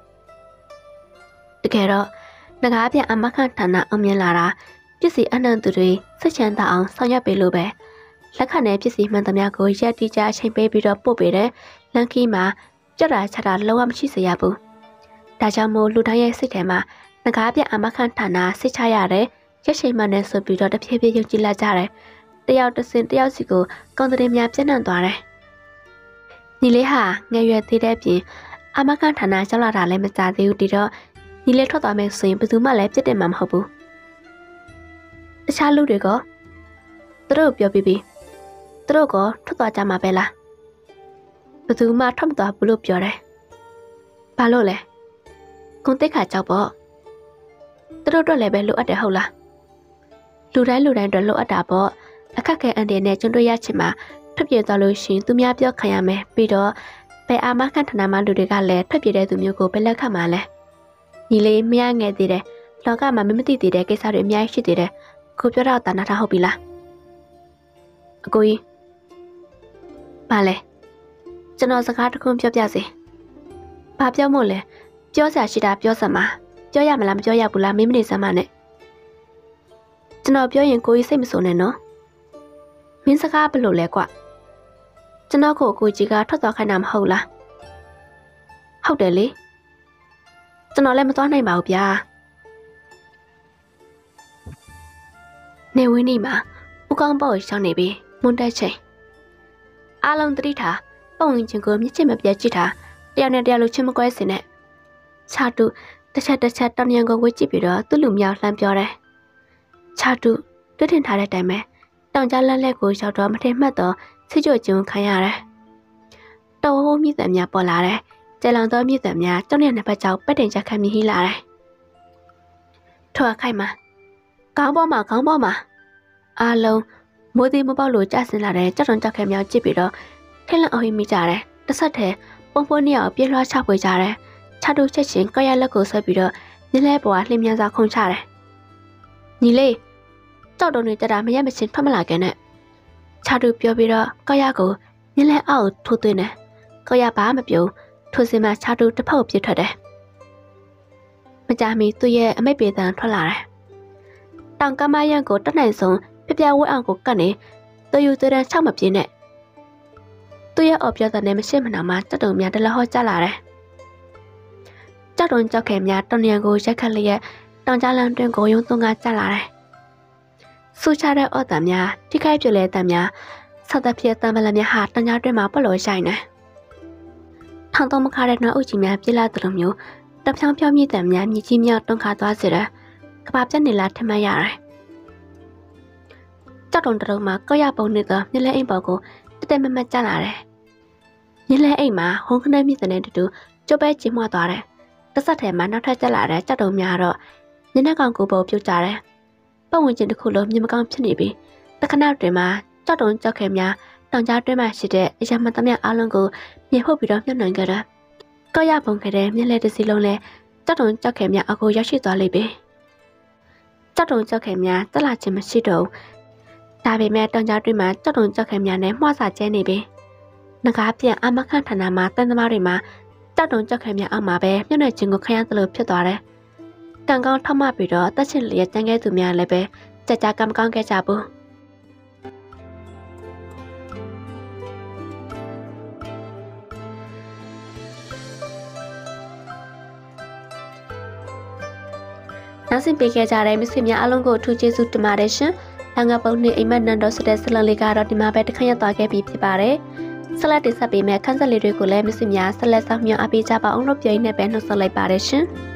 S1: တကယ်တော့ငကားပြန်အမခန့်ဌာနအောင်မြင်လာတာပစ္စည်းအနှံသူတွေစိတ်ချမ်းသာအောင်ဆောင်ရွက်ပေးလို့ပဲလက်ခနဲ့ပစ္စည်းမှန်သမျှကိုရက်တိကျအချိန်ပေးပြီးတော့ပို့ပေးတယ်လန်ကီမှာကြက်တာချတာလုံးဝမရှိစေရဘူးဒါကြောင့်မို့လူတိုင်းရဲ့စိတ်ထဲမှာငကားပြအမခန့်ဌာနစိတ်ချရတယ်ရက်ရှိမှန်နဲ့ဆိုပြီးတော့တဖြည်းဖြည်းယုံကြည်လာကြတယ်တယောက်တစ်စင်တယောက်စီကိုကောင်းတဲ့များပြန့်နှံ့သွားတယ်ညီလေးဟာငယ်ရွယ်သေးတဲ့ပြင်အမခန့်ဌာနရောက်လာတာလည်းမကြသေးဘူးတီတော့ညီလေးထွက်သွားမယ်ဆိုရင်ဘယ်သူမှလည်းပြစ်တင်မှာမဟုတ်ဘူးတခြားလူတွေကသူတို့ပြောပြီးပြီသူတို့ကထွက်သွားကြမှာပဲလားဘယ်သူမှထွက်မသွားဘူးလို့ပြောတယ်ဘာလို့လဲကွန်တိတ်ခါကြောက်ပေါ့သူတို့တော့လည်းပဲလိုအပ်တယ်ဟုတ်လားလူတိုင်းလူတိုင်းတော့လိုအပ်တာပေါ့အခက်ခဲအန်ဒီနဲ့ကျွန်းတွေ့ရချင်မှာထွက်ပြေးသွားလို့ရှင်သူများပြောခံရမယ်ပြီးတော့ဘယ်အာမခံဌာနမှလူတွေကလည်းထွက်ပြေးတဲ့သူမျိုးကိုဘယ်လက်ခံမှာလဲညီလေးမရငယ်သေးတယ်လောကမှာမမသိသေးတဲ့ကိစ္စတွေအများကြီးရှိသေးတယ်ကိုပြောတော့တာနာထားဟုတ်ပြီလားအကိုကြီးဘာလဲကျွန်တော်စကားတစ်ခုပြောပြစီဘာပြောမို့လဲပြောစရာရှိတာပြောစမ်းပါပြောရမလားမပြောရဘူးလားမင်းမနေစမ်းမနဲ့ကျွန်တော်ပြောရင်ကိုကြီးစိတ်မဆိုးနဲ့နော်မင်းစကားဘယ်လိုလဲကွကျွန်တော်ကိုကိုကြီးကထွက်သွားခိုင်းတာမဟုတ်လားဟုတ်တယ်လေကျွန်တော်လည်းမသွားနိုင်ပါဘူးဗျာနေဝင်းနေမှာဦးကောင်းပေါ့ရှောင်းနေပြီမွန်းတက်ချိန်အားလုံးတတိထားပုံဝင်ချင်းကိုမြစ်ချင်မပြတ်ကြည့်တာတယောက်နဲ့တယောက်လိုချင်းမကွဲစင်နဲ့ချာတူတစ်ချက်တစ်ချက်တောင်ရန်ကိုဝေ့ကြည့်ပြီးတော့သူ့လူမြောက်လှမ်းပြောတယ်ချာတူတွေ့ထင်ထားတဲ့အတိုင်းပဲတောင်ကြားလန်းလက်ကိုရောက်တော့မထင်မှတ်တော့ဆွကြကျုံခံရတယ်တော်ဟိုးမြစ်တံများပေါ်လာတယ်ကျဲလောင်သောမြစ်တံများကျောင်းရနှစ်ဖက်ကြောက်ပက်တင်ချက်ခံမြည်ဟိလာတယ်ထွာခိုက်မှာကောင်းပေါ်မှာကောင်းပေါ်မှာအားလုံးမိုးသေးမပေါက်လို့ကြဆင်းလာတဲ့ကြောက်တုံကြောက်ခဲမြောက်ကြည့်ပြီးတော့ထိတ်လန့်အောင်မိကြတယ်တစ်ဆက်တည်းပုံပွန်းနှစ်ယောက်ပြေးလွှားချပွေကြတယ်ချတူချက်ချင်းကောက်ရလက်ကိုဆွဲပြီးတော့ညီလေးပေါ်ကလှင်းမြန်စွာခုန်ချတယ်ညီလေးကြောက်တုံတွေတက်တာမရက်မချင်းထွက်မလာခင်နဲ့ချတူပြောပြီးတော့ကောက်ရကိုညီလေးအောက်ထိုးသွင်းတယ်ကောက်ရဘာမပြုံထိုးစင်မှချတူတစ်ဖက်ပြစ်ထွက်တယ်မကြမီသူ့ရဲ့အမိတ်ပေတန်ထွက်လာတယ်တောင်ကမရန်ကိုတက်နိုင်ဆုံးပြပြဝဲအောင်ကိုကတ်နေသူယူသွေးတန်းချောက်မပြင်းနဲ့သူ့ရဲ့အော်ပြောတဲ့မရှိမနာမှကြောက်တုံများတလဟောကြလာတယ်ကြောက်တုံကြောက်ခဲများတောင်ရန်ကိုရက်ခက်လျက်တောင်ကြားလန်းတွင်ကိုယုံသွန်းကားကြလာတယ်ဆူချတဲ့အော်တံများထိခိုက်ပြလဲတံများဆောက်တဲ့ဖြစ်တံပလများဟာတောင်ကြားတွင်မှာပလောရှိုင်းနေထောင်တော့မခါတဲ့နှွားအုပ်ကြီးများပြလာတဲ့လိုမျိုးတဖြောင်းဖြောင်းမြည်တံများမြည်ကြီးမြောက်တွန်းခါသွားစေတယ်ကဘာပြက်နေလားထမရတယ်ကြောက်တုံတုံမှာကောက်ရပုံနေသောမြလဲအိမ်ပေါ်ကိုတက်တက်မမတ်ကျလာတယ်မြလဲအိမ်မှာဟုံးခနဲ့မြည်တဲ့တူကျုပ်ပဲကျင်းမွားသွားတယ်တစ်ဆက်ထဲမှာနောက်ထပ်ကျလာတဲ့ကြောက်တုံများတော့ညနေကောင်ကိုပုံပြုတ်ကြတယ်ပုံဝင်ချင်းတစ်ခုလုံးမြင်မကောင်းဖြစ်နေပြီတခဏတွင်မှာကြောက်တုံကြောက်ခဲများတောင်ကြားတွင်မှာရှိတဲ့အရာမတမအလုံးကိုမြေဖုတ်ပြီးတော့မြှုပ်နှံကြတယ်ကောက်ရပုံခဲ့တဲ့မြလဲတစ်စီလုံးလဲကြောက်တုံကြောက်ခဲများအကိုရောက်ရှိသွားလိမ့်ပြီကြောက်တုံကြောက်ခဲများတက်လာခြင်းမရှိတော့ဒါပေမဲ့တောင်ကြားတွင်မှာကြောက်တုံကြောက်ခဲများနဲ့မှွာစာကျဲနေပြီငကားပြန်အမခန့်ဌာနမှာတန်သမားတွေမှာကြောက်တုံကြောက်ခဲများအောက်မှာပဲမြုပ်နှံခြင်းကိုခံရသလိုဖြစ်သွားတယ်ကံကောင်းထမပြီးတော့တက်ချင်လျက်တန်ခဲ့သူများလည်းပဲကြကြကံကောင်းခဲ့ကြဘူးနောက်ဆုံးပေးခဲ့ကြတဲ့မိတ်ဆွေများအားလုံးကိုအထူးကျေးဇူးတင်ပါတယ်ရှင်။ငါပုံနဲ့အိမ်မက်နန်တော်ဆိုတဲ့ဇလန်လေးကတော့ဒီမှာပဲတခါရသွားခဲ့ပြီးဖြစ်ပါတယ်။ဆက်လက်တင်ဆက်ပေးမယ့်ခန်းဆက်လေးတွေကိုလည်းမိတ်ဆွေများဆက်လက်ဆောင်မြောက်အပေးကြပါအောင်လို့ပြောရင်းနဲ့ပဲနှုတ်ဆက်လိုက်ပါတယ်ရှင်။